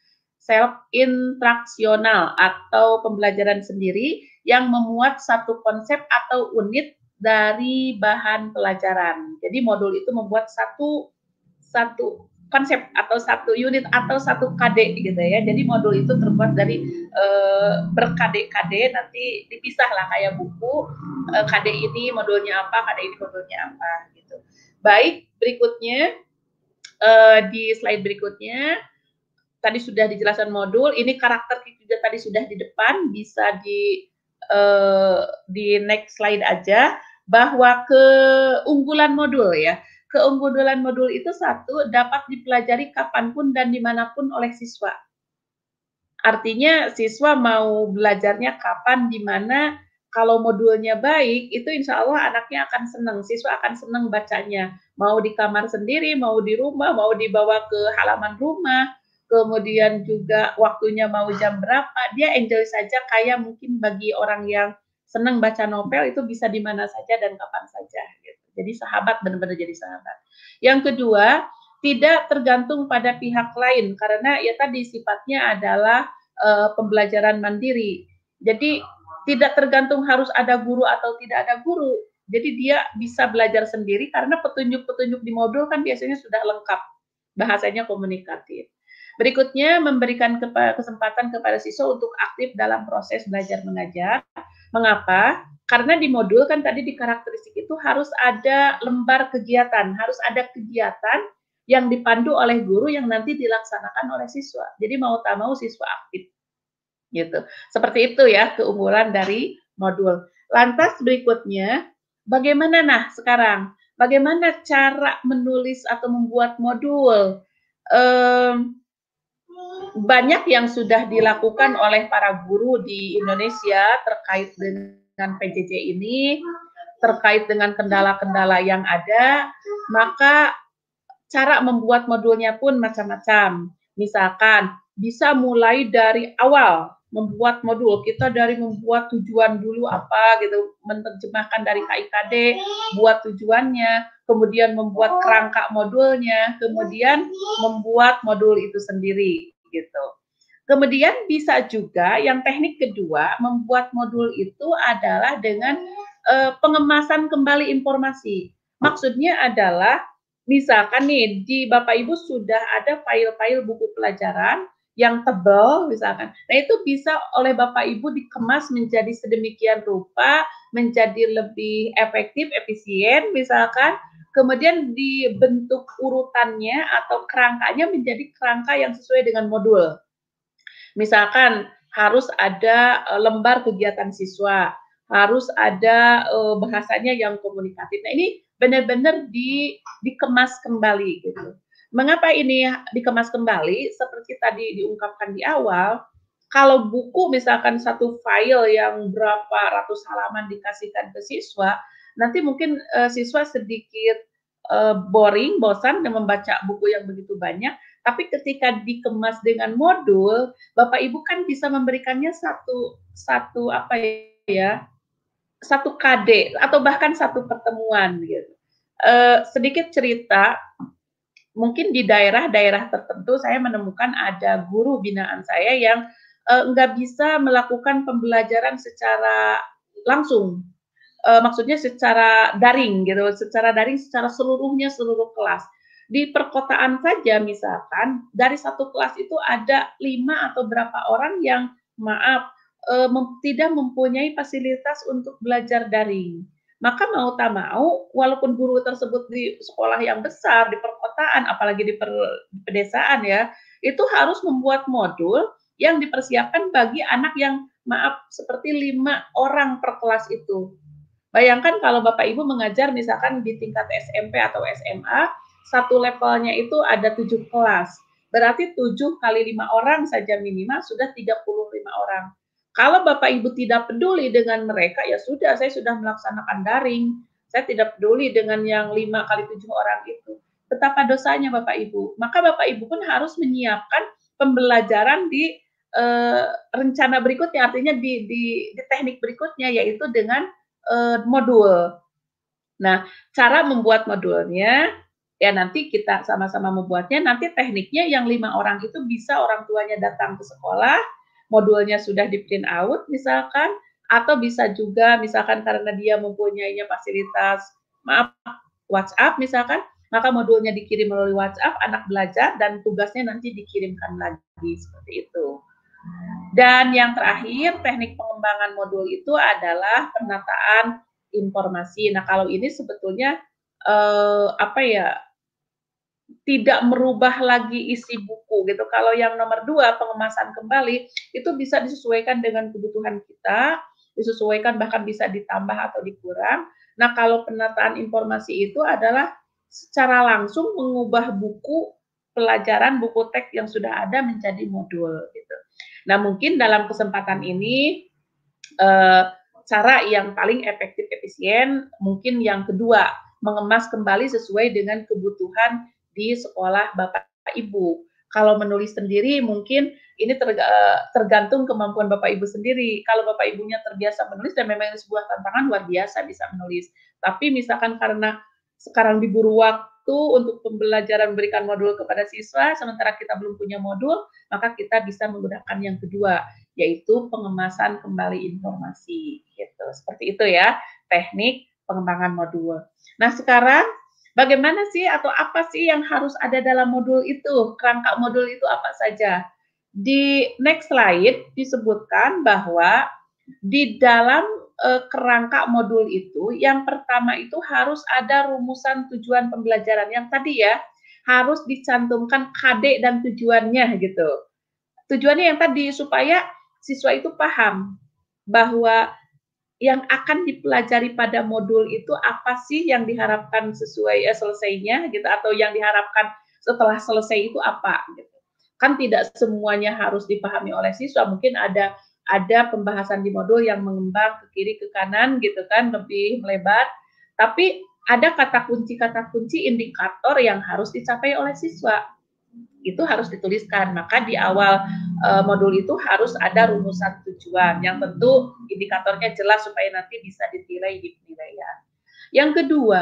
self-instruksional atau pembelajaran sendiri yang memuat satu konsep atau unit dari bahan pelajaran. Jadi modul itu membuat satu satu konsep atau satu unit atau satu K D gitu ya. Jadi modul itu terbuat dari e, berkade-K D, nanti dipisah lah kayak buku, e, K D ini modulnya apa, K D ini modulnya apa gitu. Baik, berikutnya e, di slide berikutnya tadi sudah dijelaskan modul, ini karakter juga tadi sudah di depan, bisa di e, di next slide aja, bahwa keunggulan modul ya. Keunggulan modul itu satu, dapat dipelajari kapanpun dan dimanapun oleh siswa. Artinya siswa mau belajarnya kapan, di mana, kalau modulnya baik, itu insya Allah anaknya akan senang, siswa akan senang bacanya. Mau di kamar sendiri, mau di rumah, mau dibawa ke halaman rumah, kemudian juga waktunya mau jam berapa, dia enjoy saja, kayak mungkin bagi orang yang senang baca novel itu bisa di mana saja dan kapan saja. Gitu. Jadi sahabat, benar-benar jadi sahabat. Yang kedua, tidak tergantung pada pihak lain karena ya tadi sifatnya adalah, eee, pembelajaran mandiri. Jadi tidak tergantung harus ada guru atau tidak ada guru. Jadi dia bisa belajar sendiri karena petunjuk-petunjuk di modul kan biasanya sudah lengkap, bahasanya komunikatif. Berikutnya memberikan kepa kesempatan kepada siswa untuk aktif dalam proses belajar mengajar. Mengapa? Karena di modul kan tadi di karakteristik itu harus ada lembar kegiatan, harus ada kegiatan yang dipandu oleh guru yang nanti dilaksanakan oleh siswa. Jadi mau tak mau siswa aktif. Gitu. Seperti itu ya keunggulan dari modul. Lantas berikutnya, bagaimana nah sekarang? Bagaimana cara menulis atau membuat modul? Mmm, banyak yang sudah dilakukan oleh para guru di Indonesia terkait dengan P J J ini, terkait dengan kendala-kendala yang ada, maka cara membuat modulnya pun macam-macam. Misalkan bisa mulai dari awal membuat modul, kita dari membuat tujuan dulu apa gitu, menerjemahkan dari K I K D, buat tujuannya, kemudian membuat kerangka modulnya, kemudian membuat modul itu sendiri gitu. Kemudian bisa juga yang teknik kedua, membuat modul itu adalah dengan, eee, pengemasan kembali informasi. Maksudnya adalah misalkan nih di Bapak Ibu sudah ada file-file buku pelajaran yang tebal misalkan. Nah itu bisa oleh Bapak Ibu dikemas menjadi sedemikian rupa, menjadi lebih efektif, efisien misalkan, kemudian dibentuk urutannya atau kerangkanya menjadi kerangka yang sesuai dengan modul. Misalkan harus ada e, lembar kegiatan siswa, harus ada e, bahasanya yang komunikatif. Nah ini benar-benar di, dikemas kembali gitu. Mengapa ini dikemas kembali? Seperti tadi diungkapkan di awal, kalau buku misalkan satu file yang berapa ratus halaman dikasihkan ke siswa, nanti mungkin e, siswa sedikit e, boring, bosan dengan membaca buku yang begitu banyak. Tapi ketika dikemas dengan modul, Bapak Ibu kan bisa memberikannya satu satu apa ya, satu K D atau bahkan satu pertemuan gitu. E, sedikit cerita, mungkin di daerah-daerah tertentu saya menemukan ada guru binaan saya yang e, nggak bisa melakukan pembelajaran secara langsung. E, maksudnya secara daring gitu, secara daring secara seluruhnya seluruh kelas. Di perkotaan saja misalkan, dari satu kelas itu ada lima atau berapa orang yang maaf, e, mem tidak mempunyai fasilitas untuk belajar daring. Maka mau tak mau, walaupun guru tersebut di sekolah yang besar, di perkotaan, apalagi di per pedesaan ya, itu harus membuat modul yang dipersiapkan bagi anak yang maaf, seperti lima orang per kelas itu. Bayangkan kalau Bapak Ibu mengajar misalkan di tingkat S M P atau S M A, satu levelnya itu ada tujuh kelas. Berarti tujuh kali lima orang saja minimal sudah tiga puluh lima orang. Kalau Bapak Ibu tidak peduli dengan mereka, ya sudah saya sudah melaksanakan daring. Saya tidak peduli dengan yang lima kali tujuh orang itu. Betapa dosanya Bapak Ibu. Maka Bapak Ibu pun harus menyiapkan pembelajaran di eh, rencana berikutnya, artinya di, di, di teknik berikutnya, yaitu dengan eh, modul. Nah, cara membuat modulnya, ya nanti kita sama-sama membuatnya, nanti tekniknya yang lima orang itu bisa orang tuanya datang ke sekolah, modulnya sudah di print out misalkan, atau bisa juga misalkan karena dia mempunyai fasilitas, maaf, WhatsApp misalkan, maka modulnya dikirim melalui WhatsApp, anak belajar dan tugasnya nanti dikirimkan lagi, seperti itu. Dan yang terakhir, teknik pengembangan modul itu adalah penataan informasi. Nah, kalau ini sebetulnya eh, apa ya, tidak merubah lagi isi buku gitu. Kalau yang nomor dua, pengemasan kembali, itu bisa disesuaikan dengan kebutuhan kita, disesuaikan bahkan bisa ditambah atau dikurang. Nah, kalau penataan informasi itu adalah secara langsung mengubah buku pelajaran, buku teks yang sudah ada menjadi modul gitu. Nah, mungkin dalam kesempatan ini eh, cara yang paling efektif efisien mungkin yang kedua, mengemas kembali sesuai dengan kebutuhan di sekolah Bapak Ibu. Kalau menulis sendiri mungkin ini tergantung kemampuan Bapak Ibu sendiri. Kalau Bapak Ibunya terbiasa menulis dan memang ini sebuah tantangan luar biasa bisa menulis. Tapi misalkan karena sekarang diburu waktu waktu untuk pembelajaran memberikan modul kepada siswa, sementara kita belum punya modul, maka kita bisa menggunakan yang kedua, yaitu pengemasan kembali informasi, gitu. Seperti itu ya, teknik pengembangan modul. Nah, sekarang bagaimana sih atau apa sih yang harus ada dalam modul itu? Kerangka modul itu apa saja? Di next slide disebutkan bahwa di dalam uh, kerangka modul itu, yang pertama itu harus ada rumusan tujuan pembelajaran yang tadi ya, harus dicantumkan K D dan tujuannya gitu. Tujuannya yang tadi supaya siswa itu paham bahwa yang akan dipelajari pada modul itu apa sih yang diharapkan sesuai eh, selesainya gitu, atau yang diharapkan setelah selesai itu apa gitu. Kan tidak semuanya harus dipahami oleh siswa, mungkin ada ada pembahasan di modul yang mengembang ke kiri ke kanan gitu kan, lebih melebar, tapi ada kata kunci-kata kunci indikator yang harus dicapai oleh siswa. Itu harus dituliskan. Maka di awal e, modul itu harus ada rumusan tujuan yang tentu indikatornya jelas supaya nanti bisa ditilai di penilaian. Yang kedua,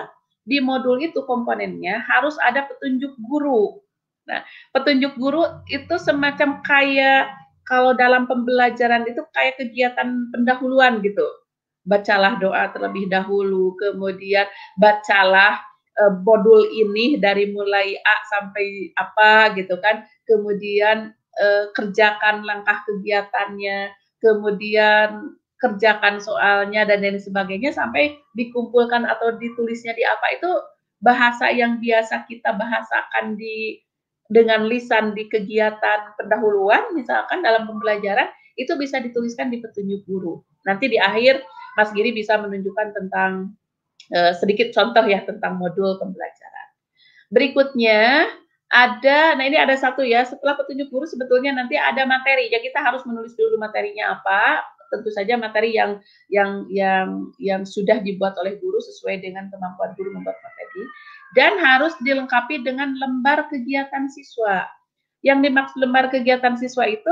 di modul itu komponennya harus ada petunjuk guru. Nah, petunjuk guru itu semacam kayak kalau dalam pembelajaran itu kayak kegiatan pendahuluan gitu. Bacalah doa terlebih dahulu, kemudian bacalah uh, modul ini dari mulai A sampai apa gitu kan, kemudian uh, kerjakan langkah kegiatannya, kemudian kerjakan soalnya dan lain sebagainya sampai dikumpulkan atau ditulisnya di apa, itu bahasa yang biasa kita bahasakan di dengan lisan di kegiatan pendahuluan misalkan dalam pembelajaran, itu bisa dituliskan di petunjuk guru. Nanti di akhir Mas Giri bisa menunjukkan tentang uh, sedikit contoh ya tentang modul pembelajaran. Berikutnya ada, nah ini ada satu ya, setelah petunjuk guru sebetulnya nanti ada materi. Ya kita harus menulis dulu materinya apa. Tentu saja materi yang yang yang yang sudah dibuat oleh guru sesuai dengan kemampuan guru membuat materi, dan harus dilengkapi dengan lembar kegiatan siswa. Yang dimaksud lembar kegiatan siswa itu,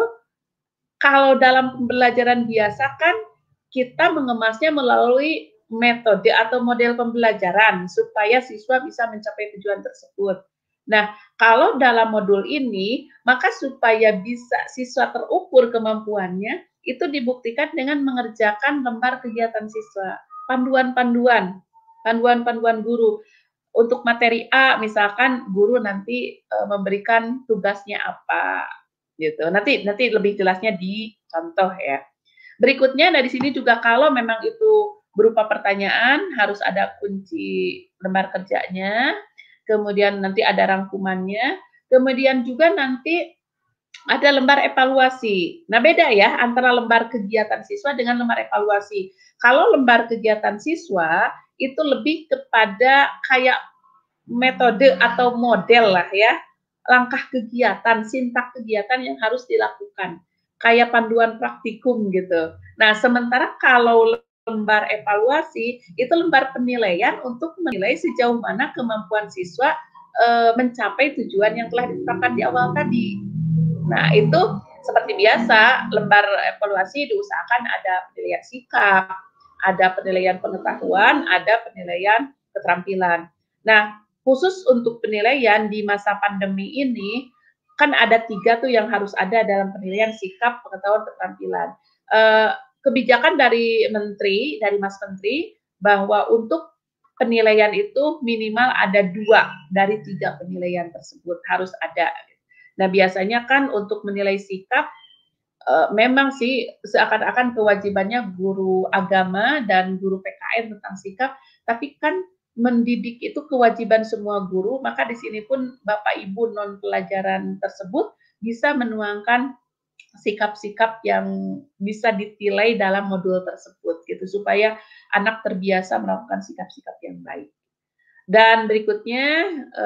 kalau dalam pembelajaran biasa kan kita mengemasnya melalui metode atau model pembelajaran supaya siswa bisa mencapai tujuan tersebut. Nah, kalau dalam modul ini, maka supaya bisa siswa terukur kemampuannya, itu dibuktikan dengan mengerjakan lembar kegiatan siswa, panduan-panduan, panduan-panduan guru. Untuk materi A, misalkan guru nanti e, memberikan tugasnya apa, gitu. Nanti nanti lebih jelasnya di contoh ya. Berikutnya dari sini juga kalau memang itu berupa pertanyaan, harus ada kunci lembar kerjanya, kemudian nanti ada rangkumannya, kemudian juga nanti ada lembar evaluasi. Nah, beda ya antara lembar kegiatan siswa dengan lembar evaluasi. Kalau lembar kegiatan siswa itu lebih kepada kayak metode atau model lah ya, langkah kegiatan, sintak kegiatan yang harus dilakukan, kayak panduan praktikum gitu. Nah, sementara kalau lembar evaluasi itu lembar penilaian untuk menilai sejauh mana kemampuan siswa e, mencapai tujuan yang telah ditetapkan di awal tadi. Nah, itu seperti biasa, lembar evaluasi diusahakan ada penilaian sikap, ada penilaian pengetahuan, ada penilaian keterampilan. Nah, khusus untuk penilaian di masa pandemi ini, kan ada tiga tuh yang harus ada dalam penilaian sikap, pengetahuan, keterampilan. E, kebijakan dari Menteri, dari Mas Menteri, bahwa untuk penilaian itu minimal ada dua dari tiga penilaian tersebut harus ada. Nah, biasanya kan untuk menilai sikap, e, memang sih seakan-akan kewajibannya guru agama dan guru P K N tentang sikap, tapi kan mendidik itu kewajiban semua guru, maka di sini pun Bapak Ibu non pelajaran tersebut bisa menuangkan sikap-sikap yang bisa ditilai dalam modul tersebut gitu, supaya anak terbiasa melakukan sikap-sikap yang baik. Dan berikutnya, e,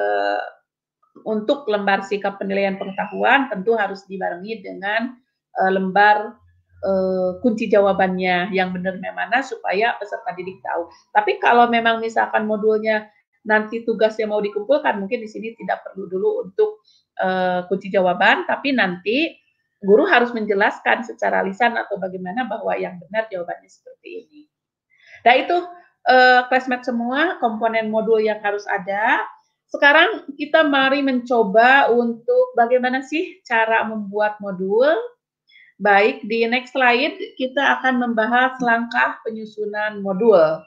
untuk lembar sikap penilaian pengetahuan tentu harus dibarengi dengan e, lembar e, kunci jawabannya yang benar yang mana supaya peserta didik tahu. Tapi kalau memang misalkan modulnya nanti tugasnya mau dikumpulkan, mungkin di sini tidak perlu dulu untuk e, kunci jawaban, tapi nanti guru harus menjelaskan secara lisan atau bagaimana bahwa yang benar jawabannya seperti ini. Nah, itu e, classmate semua komponen modul yang harus ada. sekarang kita mari mencoba untuk bagaimana sih cara membuat modul. Baik, di next slide kita akan membahas langkah penyusunan modul.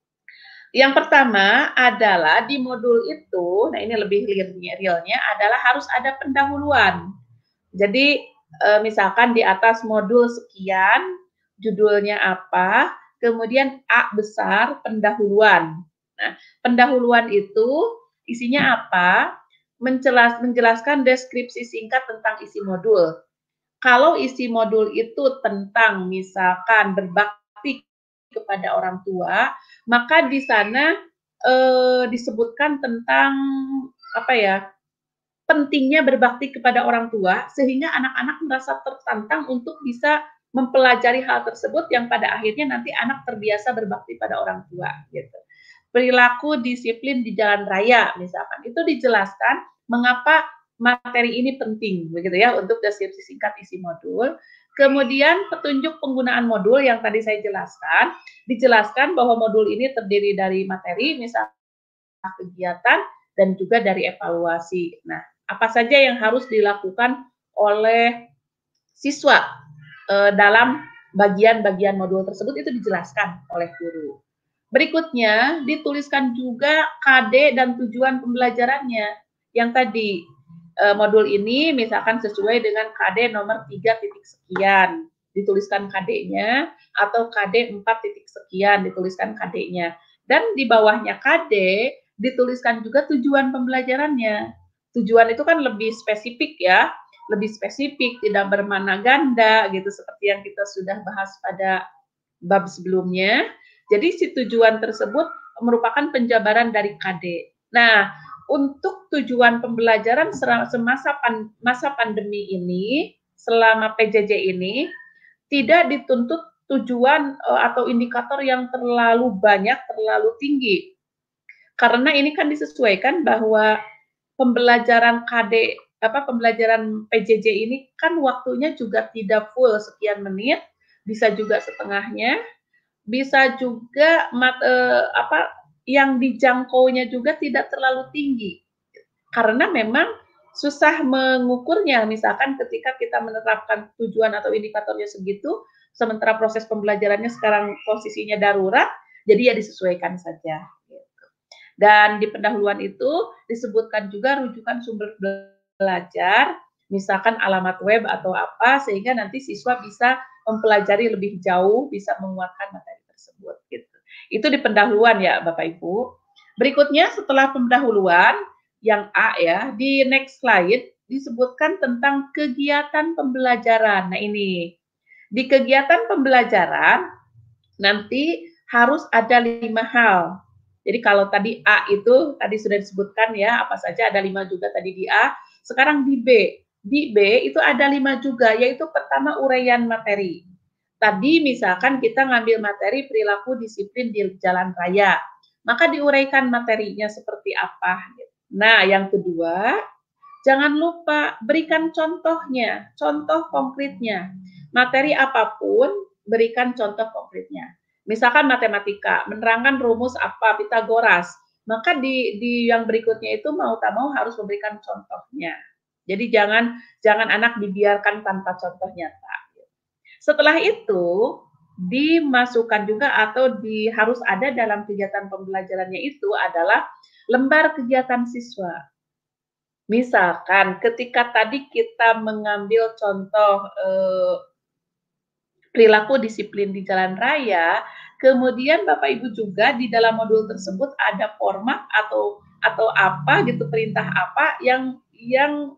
Yang pertama adalah di modul itu, nah ini lebih realnya adalah harus ada pendahuluan. Jadi e, misalkan di atas modul sekian, judulnya apa, kemudian A besar pendahuluan. Nah, pendahuluan itu isinya apa? Menjelas, menjelaskan deskripsi singkat tentang isi modul. Kalau isi modul itu tentang misalkan berbakti kepada orang tua, maka di sana e, disebutkan tentang apa ya, pentingnya berbakti kepada orang tua, sehingga anak-anak merasa tertantang untuk bisa mempelajari hal tersebut yang pada akhirnya nanti anak terbiasa berbakti pada orang tua, gitu. Perilaku disiplin di jalan raya, misalkan, itu dijelaskan mengapa materi ini penting, begitu ya, untuk deskripsi singkat isi modul. Kemudian petunjuk penggunaan modul yang tadi saya jelaskan, dijelaskan bahwa modul ini terdiri dari materi, misalnya kegiatan, dan juga dari evaluasi. Nah, apa saja yang harus dilakukan oleh siswa eh, dalam bagian-bagian modul tersebut itu dijelaskan oleh guru. Berikutnya, dituliskan juga K D dan tujuan pembelajarannya. Yang tadi, eh, modul ini misalkan sesuai dengan K D nomor tiga titik sekian, dituliskan K D-nya, atau K D empat titik sekian, dituliskan K D-nya. Dan di bawahnya K D, dituliskan juga tujuan pembelajarannya. Tujuan itu kan lebih spesifik ya, lebih spesifik, tidak bermakna ganda gitu, seperti yang kita sudah bahas pada bab sebelumnya. Jadi si tujuan tersebut merupakan penjabaran dari K D. Nah, untuk tujuan pembelajaran semasa pan, masa pandemi ini, selama P J J ini, tidak dituntut tujuan atau indikator yang terlalu banyak, terlalu tinggi. Karena ini kan disesuaikan bahwa pembelajaran K D, apa pembelajaran P J J ini kan waktunya juga tidak full sekian menit, bisa juga setengahnya, bisa juga mat, eh, apa yang dijangkaunya juga tidak terlalu tinggi. Karena memang susah mengukurnya, misalkan ketika kita menerapkan tujuan atau indikatornya segitu, sementara proses pembelajarannya sekarang posisinya darurat, jadi ya disesuaikan saja. Dan di pendahuluan itu disebutkan juga rujukan sumber belajar, misalkan alamat web atau apa, sehingga nanti siswa bisa mempelajari lebih jauh, bisa menguatkan materi tersebut. Gitu. Itu di pendahuluan ya Bapak Ibu. Berikutnya setelah pendahuluan, yang A ya, di next slide disebutkan tentang kegiatan pembelajaran. Nah ini, di kegiatan pembelajaran nanti harus ada lima hal. Jadi kalau tadi A itu tadi sudah disebutkan ya, apa saja ada lima juga tadi di A. Sekarang di B, di B itu ada lima juga, yaitu pertama uraian materi. Tadi misalkan kita ngambil materi perilaku disiplin di jalan raya, maka diuraikan materinya seperti apa. Nah, yang kedua, jangan lupa berikan contohnya, contoh konkretnya. Materi apapun, berikan contoh konkretnya. Misalkan matematika, menerangkan rumus apa, Pitagoras, maka di, di yang berikutnya itu mau tak mau harus memberikan contohnya. Jadi jangan jangan anak dibiarkan tanpa contoh nyata. Setelah itu dimasukkan juga atau di, harus ada dalam kegiatan pembelajarannya itu adalah lembar kegiatan siswa. Misalkan ketika tadi kita mengambil contoh eh, perilaku disiplin di jalan raya, kemudian Bapak Ibu juga di dalam modul tersebut ada format atau atau apa gitu, perintah apa yang yang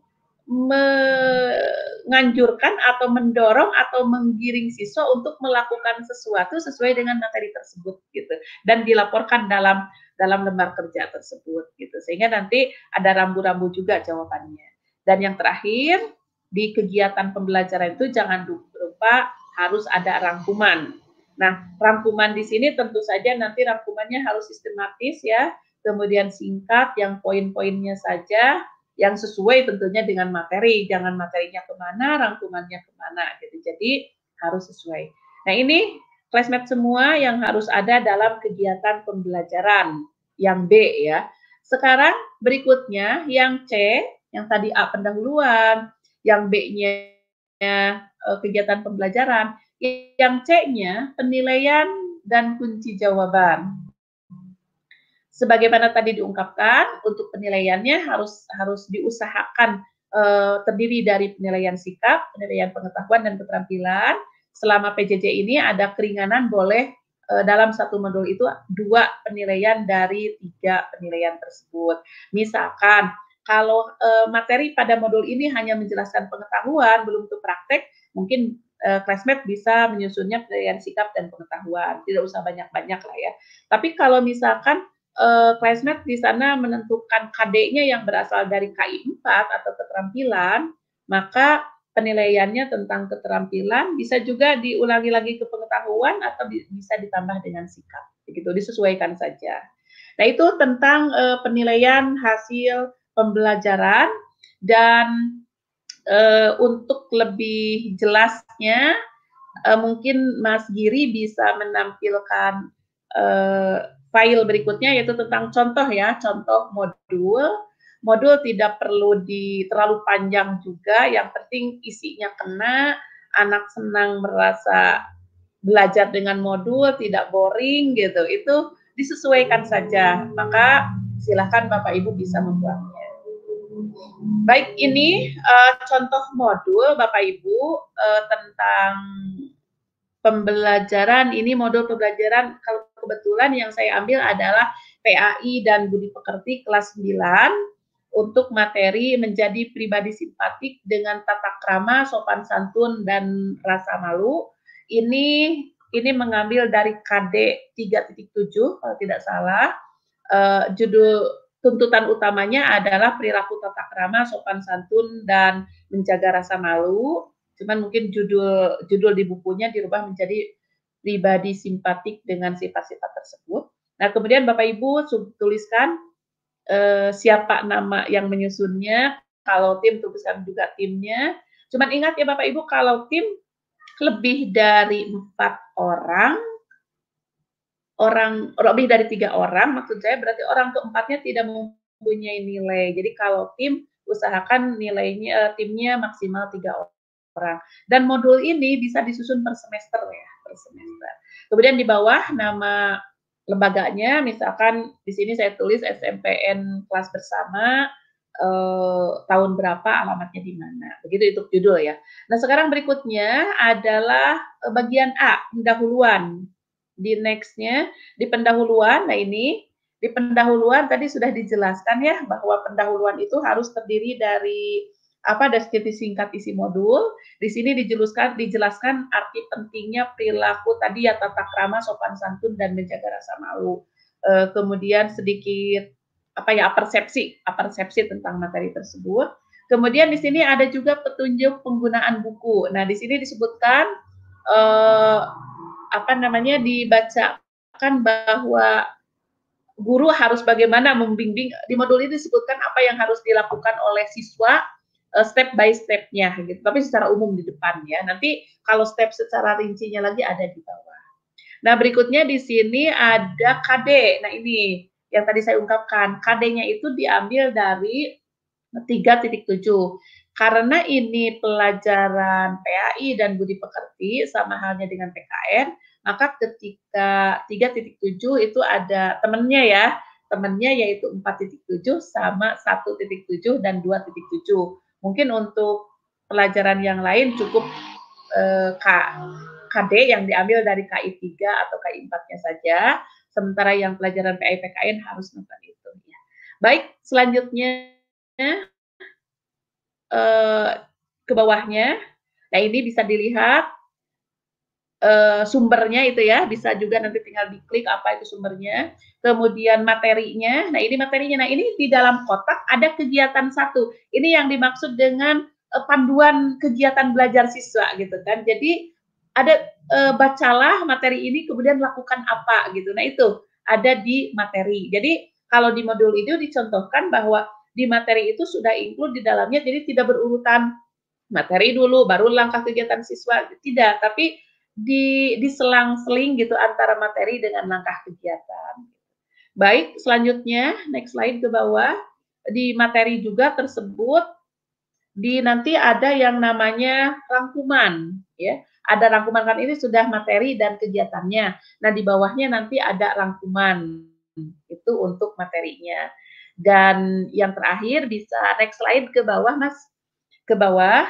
menganjurkan atau mendorong atau menggiring siswa untuk melakukan sesuatu sesuai dengan materi tersebut gitu, dan dilaporkan dalam dalam lembar kerja tersebut gitu, sehingga nanti ada rambu-rambu juga jawabannya. Dan yang terakhir, di kegiatan pembelajaran itu jangan lupa harus ada rangkuman. Nah, rangkuman di sini tentu saja nanti rangkumannya harus sistematis ya, kemudian singkat, yang poin-poinnya saja, yang sesuai tentunya dengan materi, jangan materinya kemana, rangkumannya kemana, gitu. Jadi harus sesuai. Nah ini classmate semua yang harus ada dalam kegiatan pembelajaran yang B ya. Sekarang berikutnya yang C, yang tadi A pendahuluan, yang B-nya uh, kegiatan pembelajaran, yang C-nya penilaian dan kunci jawaban. Sebagaimana tadi diungkapkan, untuk penilaiannya harus harus diusahakan uh, terdiri dari penilaian sikap, penilaian pengetahuan dan keterampilan. Selama P J J ini ada keringanan boleh uh, dalam satu modul itu dua penilaian dari tiga penilaian tersebut. Misalkan kalau uh, materi pada modul ini hanya menjelaskan pengetahuan, belum untuk praktek, mungkin uh, classmate bisa menyusunnya penilaian sikap dan pengetahuan. Tidak usah banyak-banyak lah ya. Tapi kalau misalkan uh, classmate di sana menentukan K D-nya yang berasal dari K I empat atau keterampilan, maka penilaiannya tentang keterampilan bisa juga diulangi lagi ke pengetahuan atau bisa ditambah dengan sikap. Begitu, disesuaikan saja. Nah, itu tentang uh, penilaian hasil pembelajaran. Dan uh, untuk lebih jelasnya, uh, mungkin Mas Giri bisa menampilkan uh, file berikutnya, yaitu tentang contoh ya, contoh modul. Modul tidak perlu di terlalu panjang juga, yang penting isinya kena, anak senang merasa belajar dengan modul, tidak boring gitu. Itu disesuaikan saja. Maka silakan Bapak Ibu bisa membuatnya. Baik, ini uh, contoh modul Bapak Ibu uh, tentang pembelajaran. Ini modul pembelajaran, kalau kebetulan yang saya ambil adalah P A I dan Budi Pekerti kelas sembilan untuk materi menjadi pribadi simpatik dengan tata krama, sopan santun, dan rasa malu. Ini ini mengambil dari K D tiga titik tujuh kalau tidak salah. Uh, judul tuntutan utamanya adalah perilaku tata krama, sopan santun, dan menjaga rasa malu. Cuman mungkin judul judul di bukunya dirubah menjadi pribadi simpatik dengan sifat-sifat tersebut. Nah, kemudian Bapak Ibu tuliskan eh, siapa nama yang menyusunnya. Kalau tim, tuliskan juga timnya. Cuman ingat ya Bapak Ibu, kalau tim lebih dari empat orang, orang lebih dari tiga orang, maksud saya berarti orang keempatnya tidak mempunyai nilai. Jadi kalau tim, usahakan nilainya timnya maksimal tiga orang. Dan modul ini bisa disusun per semester ya, per semester. Kemudian di bawah nama lembaganya, misalkan di sini saya tulis S M P N kelas bersama, eh, tahun berapa, alamatnya di mana. Begitu itu judul ya. Nah, sekarang berikutnya adalah bagian A, pendahuluan. Di next-nya, di pendahuluan, nah ini, di pendahuluan tadi sudah dijelaskan ya, bahwa pendahuluan itu harus terdiri dari apa, deskripsi singkat isi modul. Di sini dijelaskan dijelaskan arti pentingnya perilaku tadi ya, tata krama, sopan santun, dan menjaga rasa malu. E, kemudian sedikit apa ya, persepsi, persepsi tentang materi tersebut. Kemudian di sini ada juga petunjuk penggunaan buku. Nah, di sini disebutkan e, apa namanya, dibacakan bahwa guru harus bagaimana membimbing. Di modul ini disebutkan apa yang harus dilakukan oleh siswa step by step-nya gitu, tapi secara umum di depan ya. Nanti kalau step secara rincinya lagi ada di bawah. Nah, berikutnya di sini ada K D. Nah, ini yang tadi saya ungkapkan, K D-nya itu diambil dari tiga titik tujuh. Karena ini pelajaran P A I dan Budi Pekerti sama halnya dengan P K N, maka ketika tiga titik tujuh itu ada temennya ya, temennya yaitu empat titik tujuh sama satu titik tujuh dan dua titik tujuh. Mungkin untuk pelajaran yang lain cukup eh, K, K D yang diambil dari K I tiga atau K I empat-nya saja, sementara yang pelajaran P A I P K N harus nonton itu. Ya. Baik, selanjutnya eh, ke bawahnya. Nah, ini bisa dilihat Uh, sumbernya itu ya, bisa juga nanti tinggal diklik apa itu sumbernya. Kemudian materinya, nah ini materinya, nah ini di dalam kotak ada kegiatan satu. Ini yang dimaksud dengan uh, panduan kegiatan belajar siswa gitu kan. Jadi ada uh, bacalah materi ini kemudian lakukan apa gitu. Nah itu ada di materi. Jadi kalau di modul itu dicontohkan bahwa di materi itu sudah include di dalamnya, jadi tidak berurutan materi dulu baru langkah kegiatan siswa, tidak, tapi di diselang-seling gitu antara materi dengan langkah kegiatan. Baik, selanjutnya next slide ke bawah. Di materi juga tersebut di nanti ada yang namanya rangkuman, ya. Ada rangkuman, kan ini sudah materi dan kegiatannya. Nah, di bawahnya nanti ada rangkuman. Itu untuk materinya. Dan yang terakhir bisa next slide ke bawah, Mas. Ke bawah.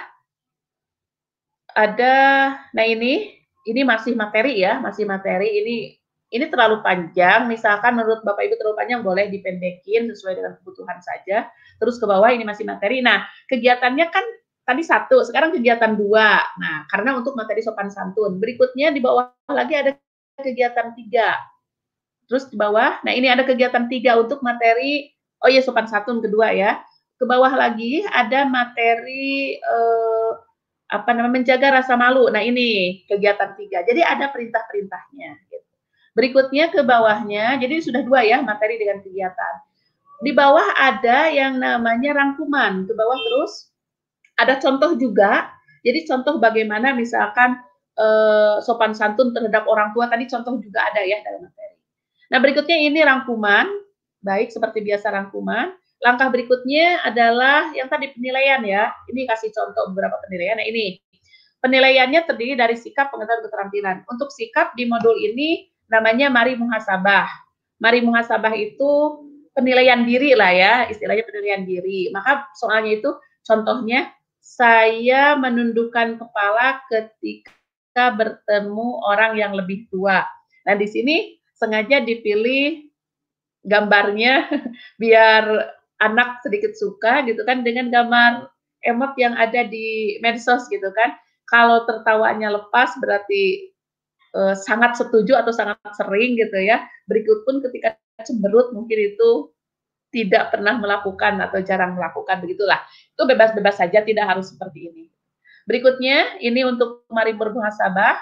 Ada, nah ini, ini masih materi ya, masih materi. Ini ini terlalu panjang, misalkan menurut Bapak Ibu terlalu panjang, boleh dipendekin sesuai dengan kebutuhan saja. Terus ke bawah ini masih materi. Nah, kegiatannya kan tadi satu, sekarang kegiatan dua. Nah, karena untuk materi sopan santun. Berikutnya di bawah lagi ada kegiatan tiga. Terus di bawah, nah ini ada kegiatan tiga untuk materi, oh iya sopan santun kedua ya. Ke bawah lagi ada materi eh, apa namanya, menjaga rasa malu. Nah ini kegiatan tiga. Jadi ada perintah-perintahnya. Gitu. Berikutnya ke bawahnya, jadi sudah dua ya materi dengan kegiatan. Di bawah ada yang namanya rangkuman. Ke bawah terus ada contoh juga. Jadi contoh bagaimana misalkan eh, sopan santun terhadap orang tua, tadi contoh juga ada ya dalam materi. Nah berikutnya ini rangkuman, baik seperti biasa rangkuman. Langkah berikutnya adalah yang tadi penilaian ya. Ini kasih contoh beberapa penilaian. Nah ini penilaiannya terdiri dari sikap, pengetahuan, keterampilan. Untuk sikap di modul ini namanya mari muhasabah. Mari muhasabah itu penilaian diri lah ya, istilahnya penilaian diri. Maka soalnya itu contohnya, saya menundukkan kepala ketika bertemu orang yang lebih tua. Nah di sini sengaja dipilih gambarnya biar anak sedikit suka gitu kan, dengan gambar emot yang ada di medsos gitu kan. Kalau tertawanya lepas berarti uh, sangat setuju atau sangat sering gitu ya. Berikut pun ketika cemberut mungkin itu tidak pernah melakukan atau jarang melakukan, begitulah. Itu bebas-bebas saja, tidak harus seperti ini. Berikutnya ini untuk mari bermuhasabah.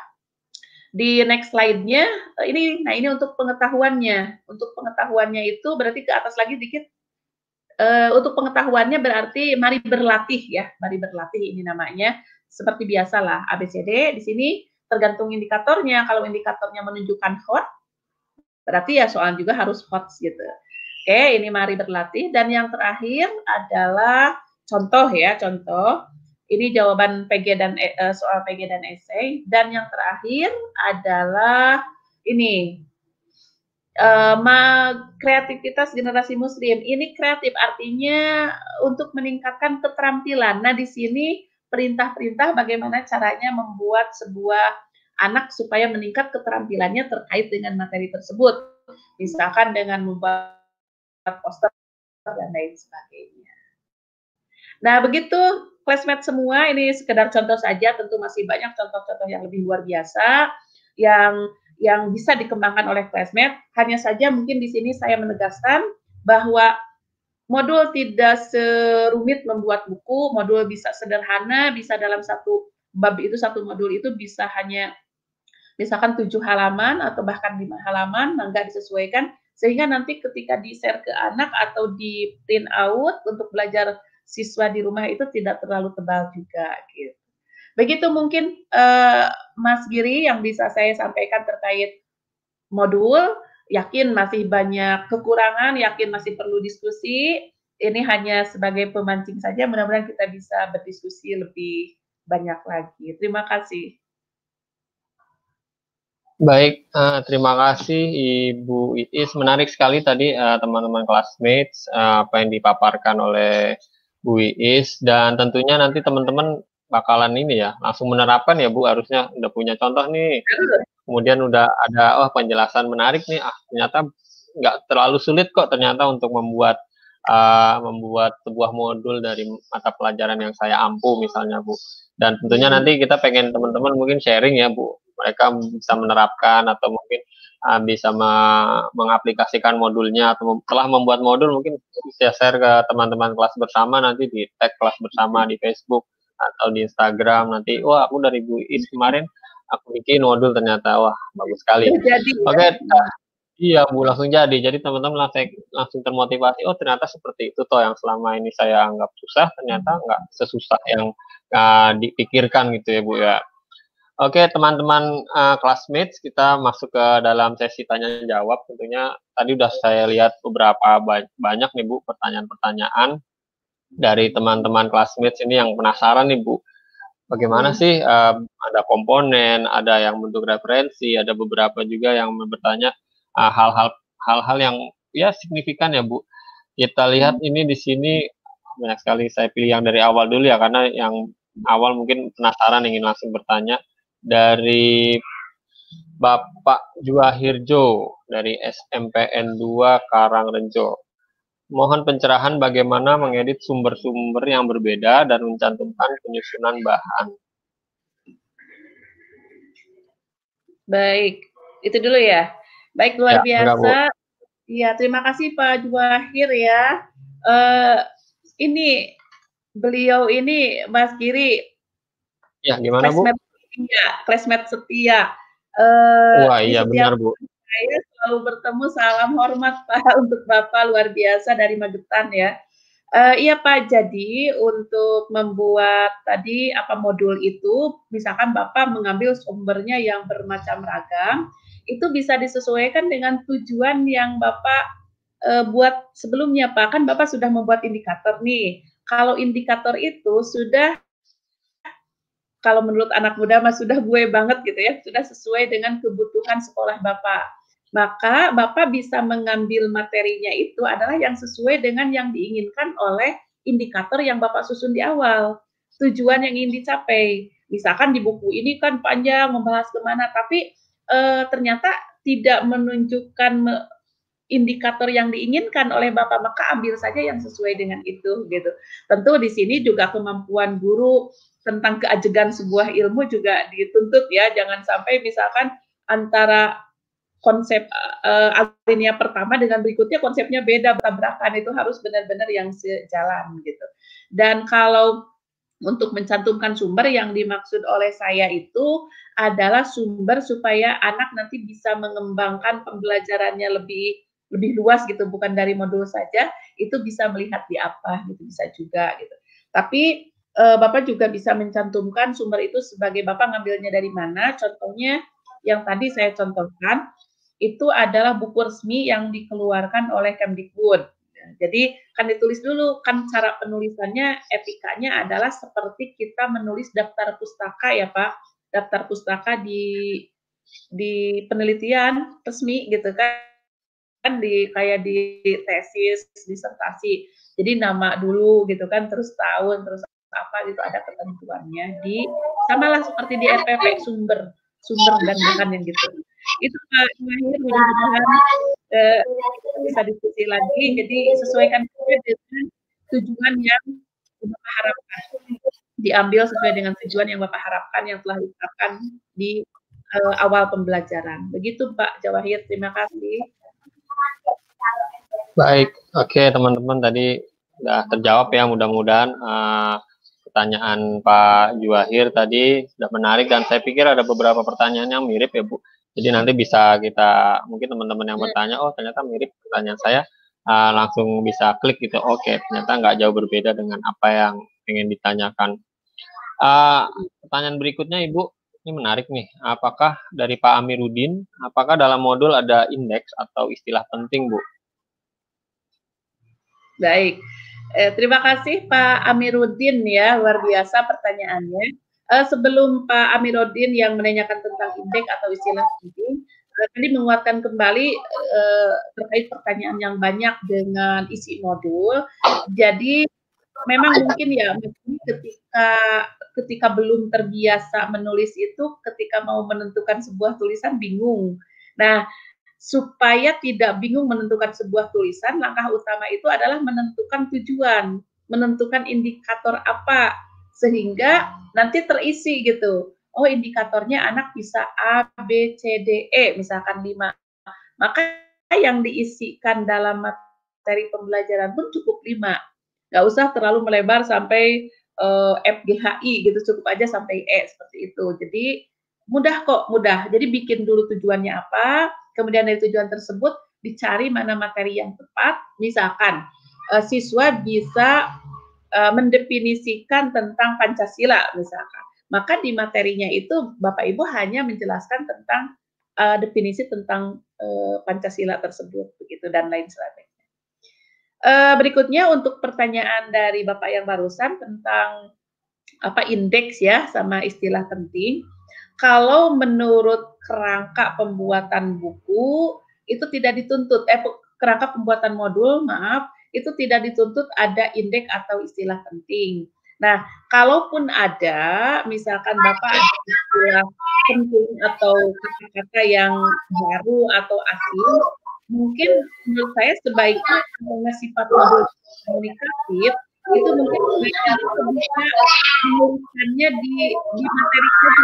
Di next slide-nya ini, nah ini untuk pengetahuannya. Untuk pengetahuannya itu berarti ke atas lagi dikit. Uh, untuk pengetahuannya berarti mari berlatih ya, mari berlatih ini namanya. Seperti biasalah A B C D. Di sini tergantung indikatornya. Kalau indikatornya menunjukkan hot, berarti ya soal juga harus hot gitu. Oke, ini mari berlatih. Dan yang terakhir adalah contoh ya, contoh. Ini jawaban P G dan uh, soal P G dan esai. Dan yang terakhir adalah ini Uh, kreativitas generasi muslim. Ini kreatif artinya untuk meningkatkan keterampilan. Nah, di sini perintah-perintah bagaimana caranya membuat sebuah anak supaya meningkat keterampilannya terkait dengan materi tersebut. Misalkan dengan membuat poster dan lain sebagainya. Nah, begitu classmate semua, ini sekedar contoh saja, tentu masih banyak contoh-contoh yang lebih luar biasa yang yang bisa dikembangkan oleh classmate. Hanya saja mungkin di sini saya menegaskan bahwa modul tidak serumit membuat buku, modul bisa sederhana, bisa dalam satu bab itu, satu modul itu bisa hanya misalkan tujuh halaman atau bahkan lima halaman, nggak disesuaikan, sehingga nanti ketika di-share ke anak atau di print out untuk belajar siswa di rumah itu tidak terlalu tebal juga gitu. Begitu mungkin uh, Mas Giri yang bisa saya sampaikan terkait modul. Yakin masih banyak kekurangan, yakin masih perlu diskusi. Ini hanya sebagai pemancing saja, mudah-mudahan kita bisa berdiskusi lebih banyak lagi. Terima kasih. Baik, uh, terima kasih Ibu Iis. Menarik sekali tadi teman-teman uh, classmates uh, apa yang dipaparkan oleh Bu Iis, dan tentunya nanti teman-teman bakalan ini ya, langsung menerapkan ya Bu, harusnya udah punya contoh nih. Kemudian udah ada oh penjelasan menarik nih, ah ternyata nggak terlalu sulit kok ternyata untuk membuat uh, membuat sebuah modul dari mata pelajaran yang saya ampu misalnya Bu. Dan tentunya nanti kita pengen teman-teman mungkin sharing ya Bu, mereka bisa menerapkan atau mungkin uh, bisa me mengaplikasikan modulnya atau telah membuat modul, mungkin bisa share ke teman-teman kelas bersama, nanti di tag kelas bersama di Facebook atau di Instagram. Nanti wah aku dari Bu Is kemarin aku bikin modul ternyata wah bagus sekali. Oke, okay, uh, iya Bu, langsung jadi. Jadi teman-teman langsung langsung termotivasi. Oh ternyata seperti itu toh yang selama ini saya anggap susah, ternyata nggak sesusah yang uh, dipikirkan gitu ya Bu ya. Oke, teman-teman uh, classmates, kita masuk ke dalam sesi tanya jawab. Tentunya tadi udah saya lihat beberapa ba banyak nih Bu pertanyaan-pertanyaan dari teman-teman classmates ini yang penasaran nih Bu. Bagaimana Hmm. sih uh, ada komponen, ada yang bentuk referensi, ada beberapa juga yang bertanya uh, hal-hal hal-hal yang ya signifikan ya Bu. Kita lihat Hmm. ini di sini banyak sekali, saya pilih yang dari awal dulu ya karena yang awal mungkin penasaran ingin langsung bertanya. Dari Bapak Juahirjo dari S M P N dua Karangrejo. Mohon pencerahan bagaimana mengedit sumber-sumber yang berbeda dan mencantumkan penyusunan bahan. Baik, itu dulu ya. Baik, luar Ya, enggak, Bu. biasa. Iya, terima kasih Pak Juahir ya. Uh, ini beliau ini Mas Giri. Ya, gimana Bu? Classmate setia, classmate setia. Uh, Wah, di iya setiap benar Bu. saya selalu bertemu, salam hormat Pak untuk Bapak luar biasa dari Magetan ya. Uh, iya Pak, jadi untuk membuat tadi apa modul itu, misalkan Bapak mengambil sumbernya yang bermacam ragam, itu bisa disesuaikan dengan tujuan yang Bapak uh, buat sebelumnya Pak. Kan Bapak sudah membuat indikator nih. Kalau indikator itu sudah, kalau menurut anak muda mah sudah gue banget gitu ya, sudah sesuai dengan kebutuhan sekolah Bapak. Maka Bapak bisa mengambil materinya itu adalah yang sesuai dengan yang diinginkan oleh indikator yang Bapak susun di awal. Tujuan yang ingin dicapai. Misalkan di buku ini kan panjang membahas kemana, tapi e, ternyata tidak menunjukkan me, indikator yang diinginkan oleh Bapak, maka ambil saja yang sesuai dengan itu gitu. Tentu di sini juga kemampuan guru tentang keajegan sebuah ilmu juga dituntut ya, jangan sampai misalkan antara konsep uh, alinea pertama dengan berikutnya konsepnya beda, bertabrakan, itu harus benar-benar yang sejalan gitu. Dan kalau untuk mencantumkan sumber yang dimaksud oleh saya itu adalah sumber supaya anak nanti bisa mengembangkan pembelajarannya lebih lebih luas gitu, bukan dari modul saja, itu bisa melihat di apa gitu, bisa juga gitu. Tapi e, Bapak juga bisa mencantumkan sumber itu sebagai Bapak ngambilnya dari mana. Contohnya yang tadi saya contohkan itu adalah buku resmi yang dikeluarkan oleh Kemdikbud. Jadi kan ditulis dulu, kan cara penulisannya etikanya adalah seperti kita menulis daftar pustaka ya Pak, daftar pustaka di di penelitian resmi gitu kan, kan di kayak di tesis, disertasi. Jadi nama dulu gitu kan, terus tahun, terus apa gitu ada ketentuannya. Di samalah seperti di R P P sumber, sumber dan bahan yang gitu. Itu Pak Juahir, mudah-mudahan eh, bisa diskusi lagi. Jadi sesuaikan saja dengan tujuan yang Bapak harapkan. Diambil sesuai dengan tujuan yang Bapak harapkan yang telah ditetapkan di uh, awal pembelajaran. Begitu Pak Jawahir, terima kasih. Baik, oke teman-teman, tadi sudah terjawab ya mudah-mudahan uh, pertanyaan Pak Juahir tadi sudah menarik dan saya pikir ada beberapa pertanyaan yang mirip ya Bu. Jadi nanti bisa kita, mungkin teman-teman yang bertanya, oh ternyata mirip pertanyaan saya, uh, langsung bisa klik gitu, oke ternyata nggak jauh berbeda dengan apa yang ingin ditanyakan. Uh, pertanyaan berikutnya Ibu, ini menarik nih, apakah dari Pak Amiruddin, apakah dalam modul ada indeks atau istilah penting Bu? Baik, eh, terima kasih Pak Amiruddin ya, luar biasa pertanyaannya. Eh, sebelum Pak Amiruddin yang menanyakan tentang indeks atau istilah penting, eh, tadi menguatkan kembali eh, terkait pertanyaan yang banyak dengan isi modul. Jadi memang mungkin ya ketika ketika belum terbiasa menulis itu, ketika mau menentukan sebuah tulisan bingung. Nah, supaya tidak bingung menentukan sebuah tulisan, langkah utama itu adalah menentukan tujuan, menentukan indikator apa, sehingga nanti terisi gitu. Oh, indikatornya anak bisa A, B, C, D, E, misalkan lima. Maka yang diisikan dalam materi pembelajaran pun cukup lima. Nggak usah terlalu melebar sampai uh, F G H I gitu, cukup aja sampai E, seperti itu. Jadi mudah kok, mudah. Jadi bikin dulu tujuannya apa, kemudian dari tujuan tersebut dicari mana materi yang tepat. Misalkan uh, siswa bisa uh, mendefinisikan tentang Pancasila misalkan. maka di materinya itu Bapak Ibu hanya menjelaskan tentang uh, definisi tentang uh, Pancasila tersebut, begitu dan lain sebagainya. Uh, berikutnya untuk pertanyaan dari Bapak yang barusan tentang apa indeks ya sama istilah penting. Kalau menurut kerangka pembuatan buku itu tidak dituntut, eh kerangka pembuatan modul, maaf, itu tidak dituntut ada indeks atau istilah penting. Nah, kalaupun ada, misalkan Bapak ada istilah penting atau kata-kata yang baru atau asing, mungkin menurut saya sebaiknya karena sifat modul komunikatif, itu mungkin sebaiknya itu bisa menuliskannya di, di materi itu.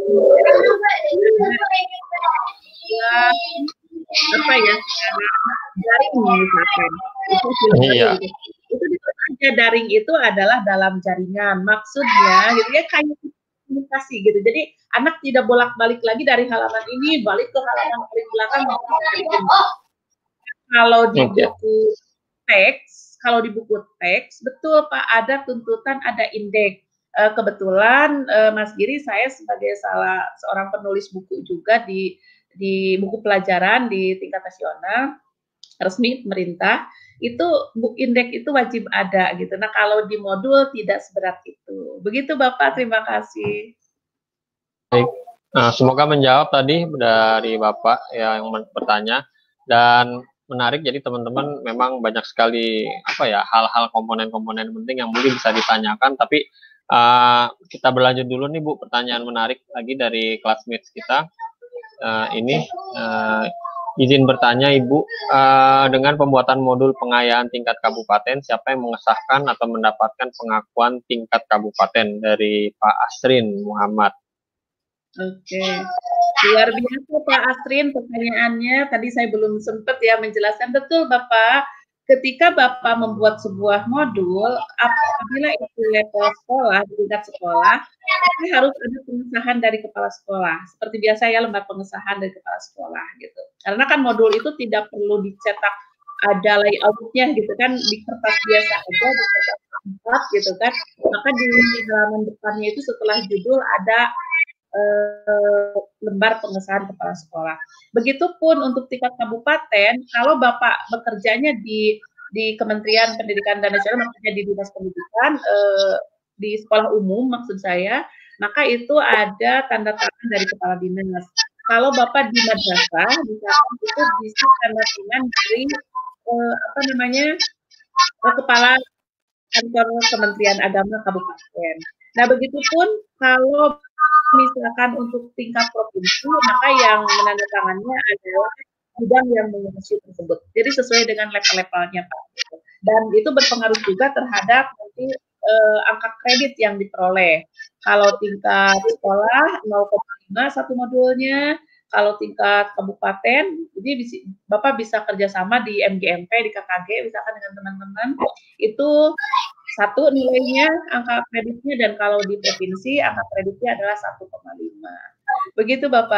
Apa ya, daring misalkan. Itu iya. Itu aja daring itu adalah dalam jaringan. Maksudnya gitu ya kayak komunikasi gitu. Jadi anak tidak bolak-balik lagi dari halaman ini balik ke halaman paling belakang. Kalau di buku teks, kalau di buku teks betul Pak ada tuntutan, ada indeks. Uh, kebetulan uh, Mas Giri saya sebagai salah seorang penulis buku juga di di buku pelajaran di tingkat nasional resmi pemerintah itu book indeks itu wajib ada gitu. Nah kalau di modul tidak seberat itu. Begitu Bapak, terima kasih. Baik, nah, semoga menjawab tadi dari Bapak yang bertanya dan menarik. Jadi teman-teman memang banyak sekali apa ya hal-hal komponen-komponen penting yang mungkin bisa ditanyakan. Tapi uh, kita berlanjut dulu nih Bu, pertanyaan menarik lagi dari classmates kita. Uh, ini uh, izin bertanya Ibu, uh, dengan pembuatan modul pengayaan tingkat kabupaten, siapa yang mengesahkan atau mendapatkan pengakuan tingkat kabupaten? Dari Pak Asrin Muhammad. Oke, luar biasa Pak Asrin pertanyaannya. Tadi saya belum sempat ya menjelaskan. Betul Bapak, ketika Bapak membuat sebuah modul, apabila itu level sekolah, di tingkat sekolah, tapi harus ada pengesahan dari kepala sekolah. Seperti biasa ya, lembar pengesahan dari kepala sekolah gitu. Karena kan modul itu tidak perlu dicetak ada layoutnya gitu kan, di kertas biasa aja, dicetak empat gitu kan. Maka di halaman depannya itu setelah judul ada Uh, lembar pengesahan kepala sekolah. Begitupun untuk tingkat kabupaten, kalau Bapak bekerjanya di di Kementerian Pendidikan dan Nasional, maksudnya di Dinas Pendidikan, uh, di sekolah umum maksud saya, maka itu ada tanda tangan dari kepala dinas. Kalau Bapak di madrasah, misalkan itu bisa tanda tangan dari uh, apa namanya uh, kepala kantor Kementerian Agama Kabupaten. Nah, begitupun kalau misalkan untuk tingkat provinsi, maka yang menandatangannya adalah bidang yang mengurusi tersebut. Jadi sesuai dengan level-levelnya Pak. Dan itu berpengaruh juga terhadap nanti eh, angka kredit yang diperoleh. Kalau tingkat sekolah nol koma lima satu modulnya, kalau tingkat kabupaten, jadi Bapak bisa kerjasama di M G M P, di K K G, misalkan dengan teman-teman, itu satu nilainya angka kreditnya, dan kalau di provinsi angka kreditnya adalah satu koma lima. Begitu Bapak.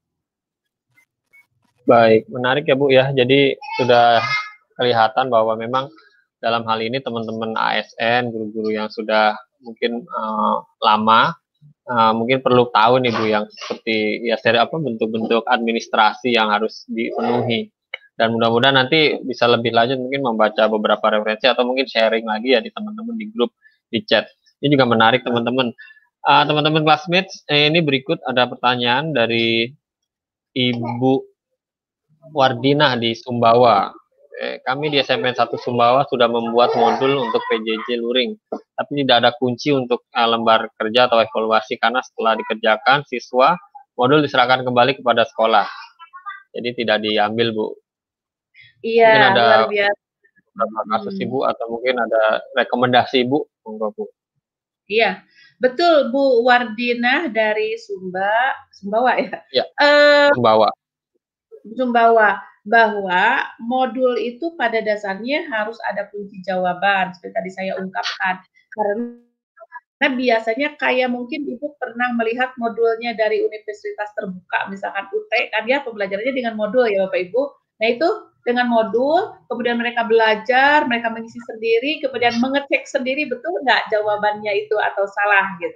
Baik, menarik ya Bu ya. Jadi sudah kelihatan bahwa memang dalam hal ini teman-teman A S N, guru-guru yang sudah mungkin uh, lama, uh, mungkin perlu tahu nih Bu yang seperti ya dari apa bentuk-bentuk administrasi yang harus dipenuhi. Dan mudah-mudahan nanti bisa lebih lanjut mungkin membaca beberapa referensi atau mungkin sharing lagi ya di teman-teman di grup, di chat. Ini juga menarik teman-teman. Uh, teman-teman classmates, eh, ini berikut ada pertanyaan dari Ibu Wardina di Sumbawa. Eh, kami di S M P N satu Sumbawa sudah membuat modul untuk P J J Luring, tapi tidak ada kunci untuk uh, lembar kerja atau evaluasi karena setelah dikerjakan siswa, modul diserahkan kembali kepada sekolah. Jadi tidak diambil Bu. Iya, mungkin ada luar biasa. beberapa kasus hmm. Ibu atau mungkin ada rekomendasi Ibu, monggo Bu. Iya, betul Bu Wardina dari Sumba, Sumbawa ya. Ya, uh, Sumbawa. Sumbawa, bahwa modul itu pada dasarnya harus ada kunci jawaban, seperti tadi saya ungkapkan. Karena biasanya kayak mungkin Ibu pernah melihat modulnya dari universitas terbuka, misalkan U T, kan ya pembelajarannya dengan modul ya Bapak Ibu. Nah itu dengan modul, kemudian mereka belajar, mereka mengisi sendiri, kemudian mengecek sendiri betul nggak jawabannya itu atau salah gitu.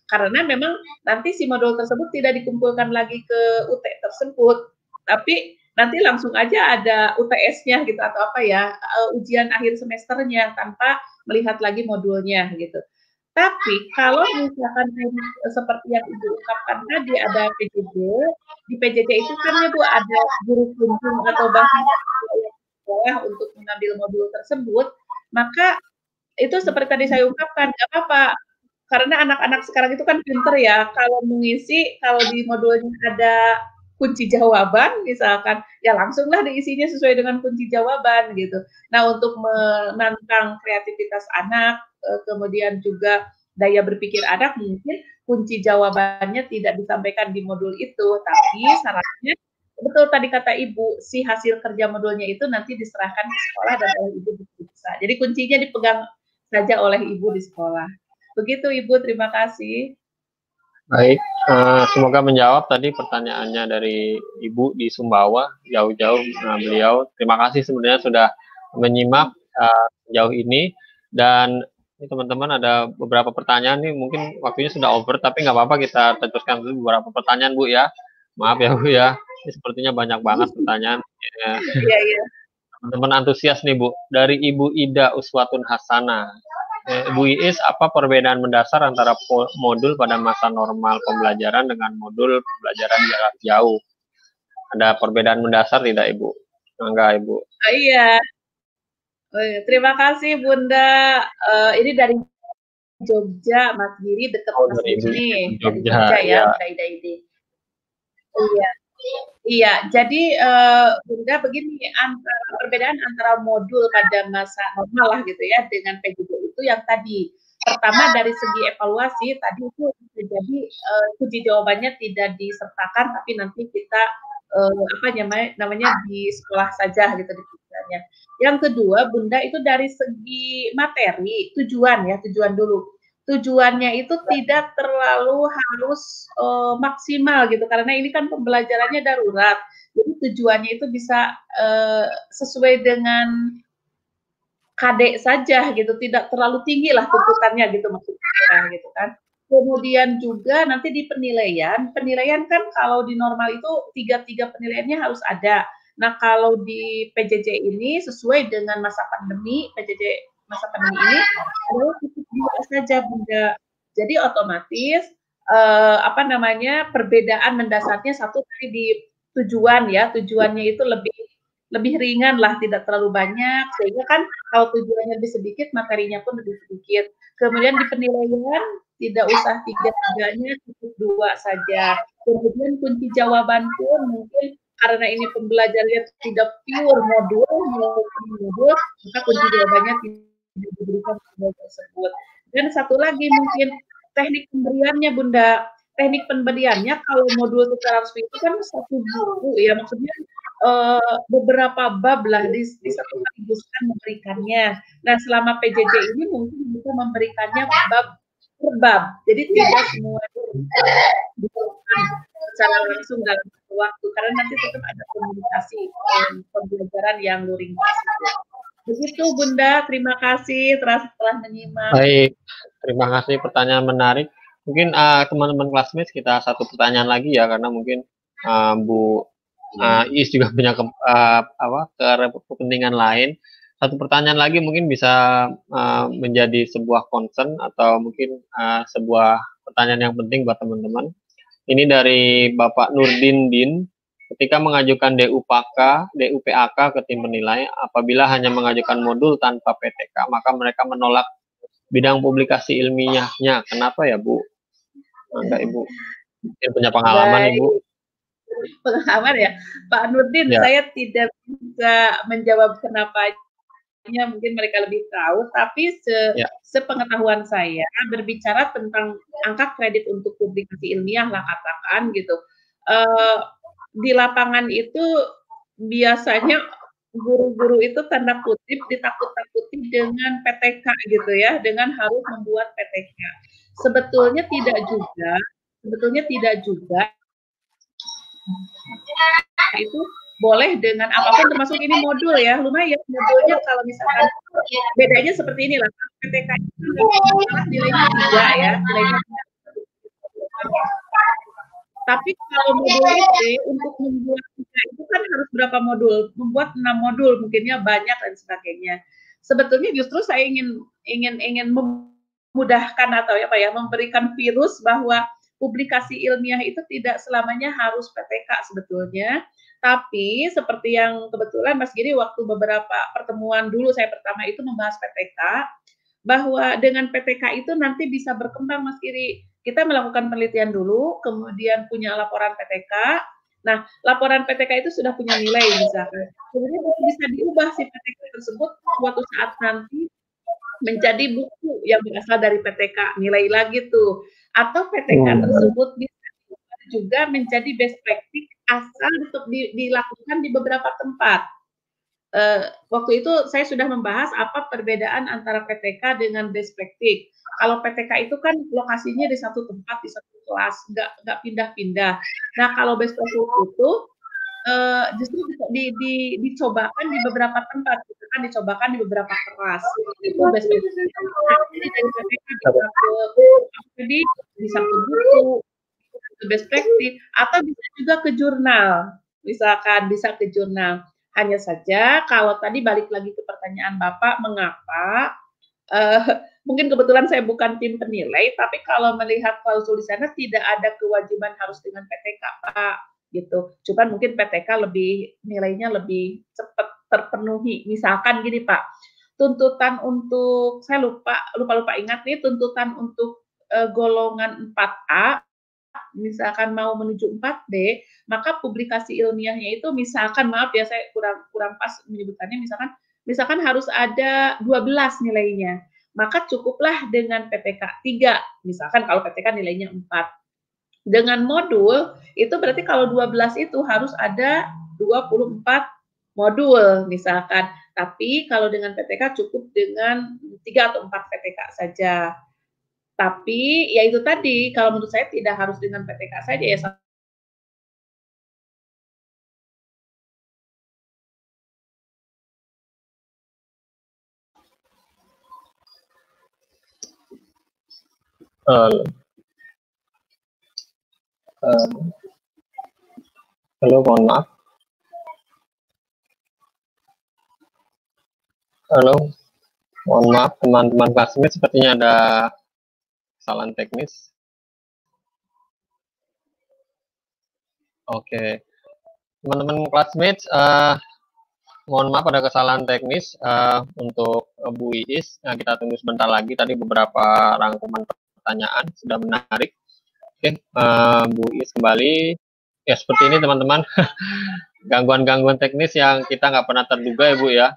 karena memang nanti si modul tersebut tidak dikumpulkan lagi ke U T tersebut, tapi nanti langsung aja ada U T S-nya gitu atau apa ya, uh, ujian akhir semesternya tanpa melihat lagi modulnya gitu. Tapi kalau misalkan seperti yang Ibu ungkapkan tadi ada P J J, di P J J itu kan ya Bu ada guru kunjung atau bahkan sekolah untuk mengambil modul tersebut, maka itu seperti tadi saya ungkapkan, nggak apa-apa, karena anak-anak sekarang itu kan pinter ya, kalau mengisi, kalau di modulnya ada kunci jawaban misalkan, ya langsunglah diisinya sesuai dengan kunci jawaban gitu. Nah untuk menantang kreativitas anak, kemudian juga daya berpikir anak, mungkin kunci jawabannya tidak disampaikan di modul itu, tapi syaratnya betul tadi kata Ibu, si hasil kerja modulnya itu nanti diserahkan ke sekolah dan oleh Ibu diperiksa. Jadi kuncinya dipegang saja oleh Ibu di sekolah. Begitu Ibu, terima kasih. Baik, uh, semoga menjawab tadi pertanyaannya dari Ibu di Sumbawa, jauh-jauh uh, beliau. Terima kasih sebenarnya sudah menyimak uh, jauh ini, dan teman-teman ada beberapa pertanyaan nih, mungkin waktunya sudah over, tapi nggak apa-apa kita teruskan dulu beberapa pertanyaan Bu ya. Maaf ya Bu ya, ini sepertinya banyak banget pertanyaan. Iya, iya. Teman-teman antusias nih Bu, dari Ibu Ida Uswatun Hasanah. Eh, Bu Iis, apa perbedaan mendasar antara modul pada masa normal pembelajaran dengan modul pembelajaran jarak jauh? Ada perbedaan mendasar tidak Ibu? Enggak Ibu? Oh, iya. Oh, iya. Terima kasih Bunda. Uh, ini dari Jogja, Mas Giri dekat Oh, Mas dari Giri, Jogja, dari Jogja ya, Bunda Ida ini. Iya. Iya, jadi uh, Bunda begini, antara perbedaan antara modul pada masa normal lah gitu ya dengan P J J itu yang tadi. Pertama dari segi evaluasi tadi itu jadi uh, kunci jawabannya tidak disertakan tapi nanti kita uh, apa namanya namanya di sekolah saja gitu dipikirnya. Yang kedua, Bunda itu dari segi materi, tujuan ya, tujuan dulu. Tujuannya itu tidak terlalu harus uh, maksimal gitu karena ini kan pembelajarannya darurat. Jadi tujuannya itu bisa uh, sesuai dengan K D saja gitu, tidak terlalu tinggi lah tuntutannya gitu maksudnya gitu kan. Kemudian juga nanti di penilaian, penilaian kan kalau di normal itu tiga-tiga penilaiannya harus ada. Nah kalau di P J J ini sesuai dengan masa pandemi, P J J masa pandemi ini adalah cukup dua saja Bunda. Jadi otomatis eh, apa namanya perbedaan mendasarnya satu tadi di tujuan ya, tujuannya itu lebih lebih ringan lah, tidak terlalu banyak, sehingga kan kalau tujuannya lebih sedikit, materinya pun lebih sedikit. Kemudian di penilaian, tidak usah tiga-tiganya, cukup dua saja. Kemudian kunci jawaban pun mungkin karena ini pembelajarannya tidak pure modul, modul, maka kunci jawabannya tidak diberikan modul tersebut. Dan satu lagi mungkin teknik pemberiannya Bunda, teknik pemberiannya kalau modul secara resmi itu kan satu buku ya, maksudnya uh, beberapa bab lah di, di satu sekaligus kan memberikannya. Nah selama P J J ini mungkin bisa memberikannya bab per bab, jadi tidak semua diberikan secara langsung dalam satu waktu karena nanti tetap ada komunikasi um, pembelajaran yang luring. Begitu Bunda, terima kasih telah, telah menyimak. Baik, terima kasih, pertanyaan menarik. Mungkin uh, teman-teman classmates kita satu pertanyaan lagi ya, karena mungkin uh, Bu uh, Is juga punya ke, uh, apa, kepentingan lain. Satu pertanyaan lagi mungkin bisa uh, menjadi sebuah concern atau mungkin uh, sebuah pertanyaan yang penting buat teman-teman. Ini dari Bapak Nurdin Din. Ketika mengajukan D U P A K, D U P A K ke tim penilai, apabila hanya mengajukan modul tanpa P T K, maka mereka menolak bidang publikasi ilmiahnya. Kenapa ya, Bu? Enggak, Ibu. Mungkin punya pengalaman, Baik. Ibu. Pengalaman ya, Pak Nurdin, ya. Saya tidak bisa menjawab kenapanya, mungkin mereka lebih tahu, tapi se ya. sepengetahuan saya berbicara tentang angka kredit untuk publikasi ilmiah lah katakan gitu. Uh, di lapangan itu biasanya guru-guru itu tanda kutip ditakut-takuti dengan P T K gitu ya, dengan harus membuat P T K. Sebetulnya tidak juga, sebetulnya tidak juga itu boleh dengan apapun termasuk ini modul ya, lumayan modulnya kalau misalkan bedanya seperti inilah, P T K itu nilainya tiga ya, nilainya Tapi kalau modul I T untuk membuat itu kan harus berapa modul? Membuat enam modul, mungkinnya banyak dan sebagainya. Sebetulnya justru saya ingin ingin ingin memudahkan atau apa ya, memberikan virus bahwa publikasi ilmiah itu tidak selamanya harus P T K sebetulnya. Tapi seperti yang kebetulan Mas Giri waktu beberapa pertemuan dulu saya pertama itu membahas P T K, bahwa dengan P T K itu nanti bisa berkembang Mas Giri. Kita melakukan penelitian dulu, kemudian punya laporan P T K. Nah, laporan P T K itu sudah punya nilai misalkan. Kemudian bisa diubah si P T K tersebut suatu saat nanti menjadi buku yang berasal dari P T K, nilai lagi tuh. Atau P T K tersebut bisa juga menjadi best practice asal untuk di, dilakukan di beberapa tempat. Uh, waktu itu saya sudah membahas apa perbedaan antara P T K dengan best practice. Kalau P T K itu kan lokasinya di satu tempat, di satu kelas, nggak nggak pindah-pindah. Nah, kalau best practice itu uh, justru di, di, dicobakan di beberapa tempat, gitu kan, dicobakan di beberapa kelas. Itu best practice. Jadi dari P T K bisa ke jadi bisa ke buku, ke best practice, atau bisa juga ke jurnal. Misalkan bisa ke jurnal. Hanya saja kalau tadi balik lagi ke pertanyaan Bapak, mengapa uh, mungkin kebetulan saya bukan tim penilai, tapi kalau melihat klausul di sana tidak ada kewajiban harus dengan P T K, Pak, gitu. Cuman mungkin P T K lebih nilainya lebih cepat terpenuhi. Misalkan gini, Pak, tuntutan untuk saya lupa lupa lupa ingat nih tuntutan untuk uh, golongan empat A misalkan mau menuju empat D, maka publikasi ilmiahnya itu misalkan maaf ya saya kurang kurang pas menyebutkannya misalkan misalkan harus ada dua belas nilainya. Maka cukuplah dengan P T K tiga. Misalkan kalau P T K nilainya empat. Dengan modul itu berarti kalau dua belas itu harus ada dua puluh empat modul misalkan. Tapi kalau dengan P T K cukup dengan tiga atau empat P T K saja. Tapi ya itu tadi, kalau menurut saya tidak harus dengan P T K saja ya. Halo. Uh, halo, mohon maaf. Halo, mohon maaf teman-teman classmate, sepertinya ada kesalahan teknis. Oke, teman-teman classmates, uh, mohon maaf ada kesalahan teknis uh, untuk uh, Bu Iis. Nah, kita tunggu sebentar lagi. Tadi beberapa rangkuman pertanyaan sudah menarik. Oke, uh, Bu Iis kembali. Ya seperti ini teman-teman, gangguan-gangguan teknis yang kita nggak pernah terduga ya Bu ya.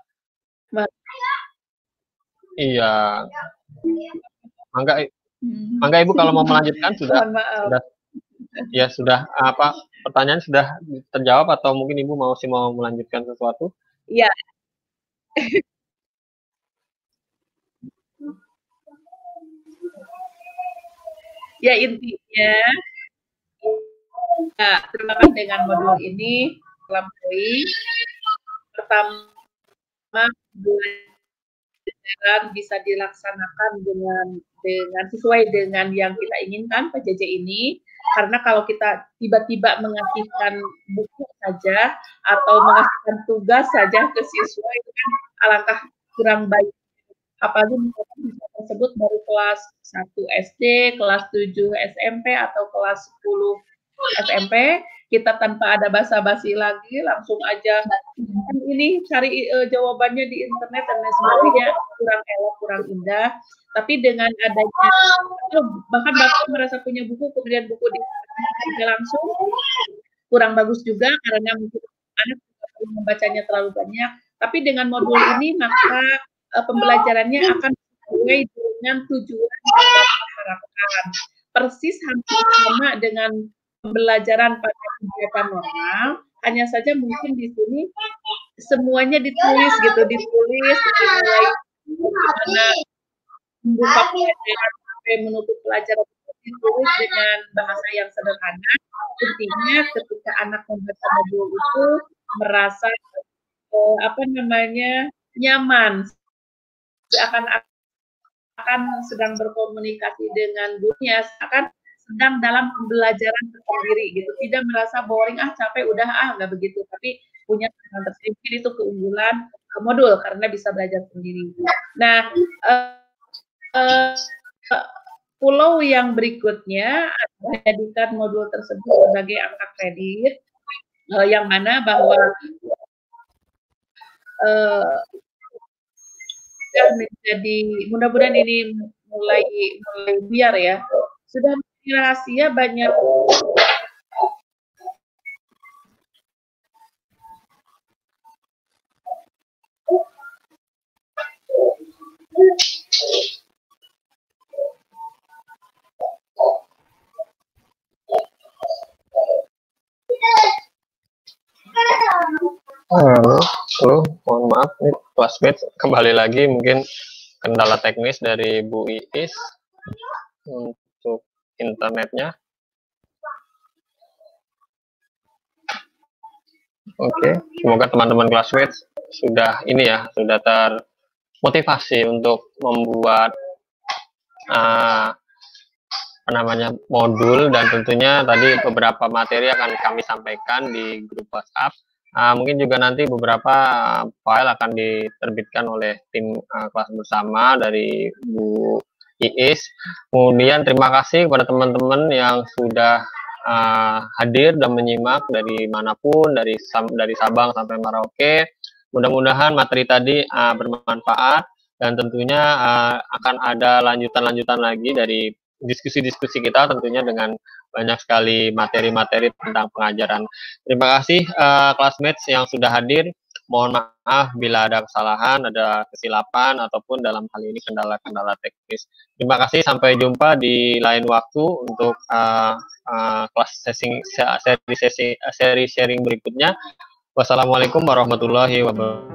Iya. Mangga, mangga Ibu kalau mau melanjutkan sudah, sudah ya sudah apa pertanyaan sudah terjawab atau mungkin Ibu mau sih mau melanjutkan sesuatu? Iya. Ya intinya ya, terima kasih dengan modul ini melampaui pertama belajaran bisa dilaksanakan dengan dengan sesuai dengan yang kita inginkan P J J ini, karena kalau kita tiba-tiba mengasihkan buku saja atau mengasihkan tugas saja ke siswa itu kan alangkah kurang baik. Apalagi siswa tersebut baru kelas satu S D, kelas tujuh S M P atau kelas sepuluh S M P, kita tanpa ada basa-basi lagi langsung aja ini cari uh, jawabannya di internet dan lain sebagainya, kurang elok, kurang indah. Tapi dengan adanya bahkan Bapak merasa punya buku kemudian buku di langsung kurang bagus juga karena mungkin anak membacanya terlalu banyak. Tapi dengan modul ini maka uh, pembelajarannya akan sesuai dengan tujuan yang Bapak harapkan. Persis hampir sama dengan pembelajaran pada kegiatan normal, hanya saja mungkin di sini semuanya ditulis gitu, ditulis mulai bagaimana membuka pelajaran sampai menutup pelajaran ditulis dengan bahasa yang sederhana. Intinya ketika anak membaca modul itu merasa eh, apa namanya nyaman, akan akan sedang berkomunikasi dengan dunia, akan sedang dalam pembelajaran tersendiri gitu, tidak merasa boring, ah capek udah ah, nggak begitu, tapi punya teman tersendiri itu keunggulan uh, modul karena bisa belajar sendiri. Nah, uh, pulau yang berikutnya adalah menjadikan modul tersebut sebagai angka kredit, uh, yang mana bahwa uh, sudah menjadi mudah-mudahan ini mulai mulai biar ya, sudah menjadi rahasia banyak Halo, halo, mohon maaf nih classmates, kembali lagi mungkin kendala teknis dari Bu Iis untuk internetnya. Oke, semoga teman-teman classmates sudah ini ya, sudah termotivasi untuk membuat uh, apa namanya modul, dan tentunya tadi beberapa materi akan kami sampaikan di grup WhatsApp. Uh, mungkin juga nanti beberapa file akan diterbitkan oleh tim uh, kelas bersama dari Bu Iis. Kemudian terima kasih kepada teman-teman yang sudah uh, hadir dan menyimak dari manapun, dari dari Sabang sampai Merauke. Mudah-mudahan materi tadi uh, bermanfaat, dan tentunya uh, akan ada lanjutan-lanjutan lagi dari diskusi-diskusi kita tentunya dengan banyak sekali materi-materi tentang pengajaran. Terima kasih uh, classmates yang sudah hadir. Mohon maaf bila ada kesalahan, ada kesilapan, ataupun dalam hal ini kendala-kendala teknis. Terima kasih, sampai jumpa di lain waktu untuk uh, uh, kelas sesi, seri, sesi, seri sharing berikutnya. Wassalamualaikum warahmatullahi wabarakatuh.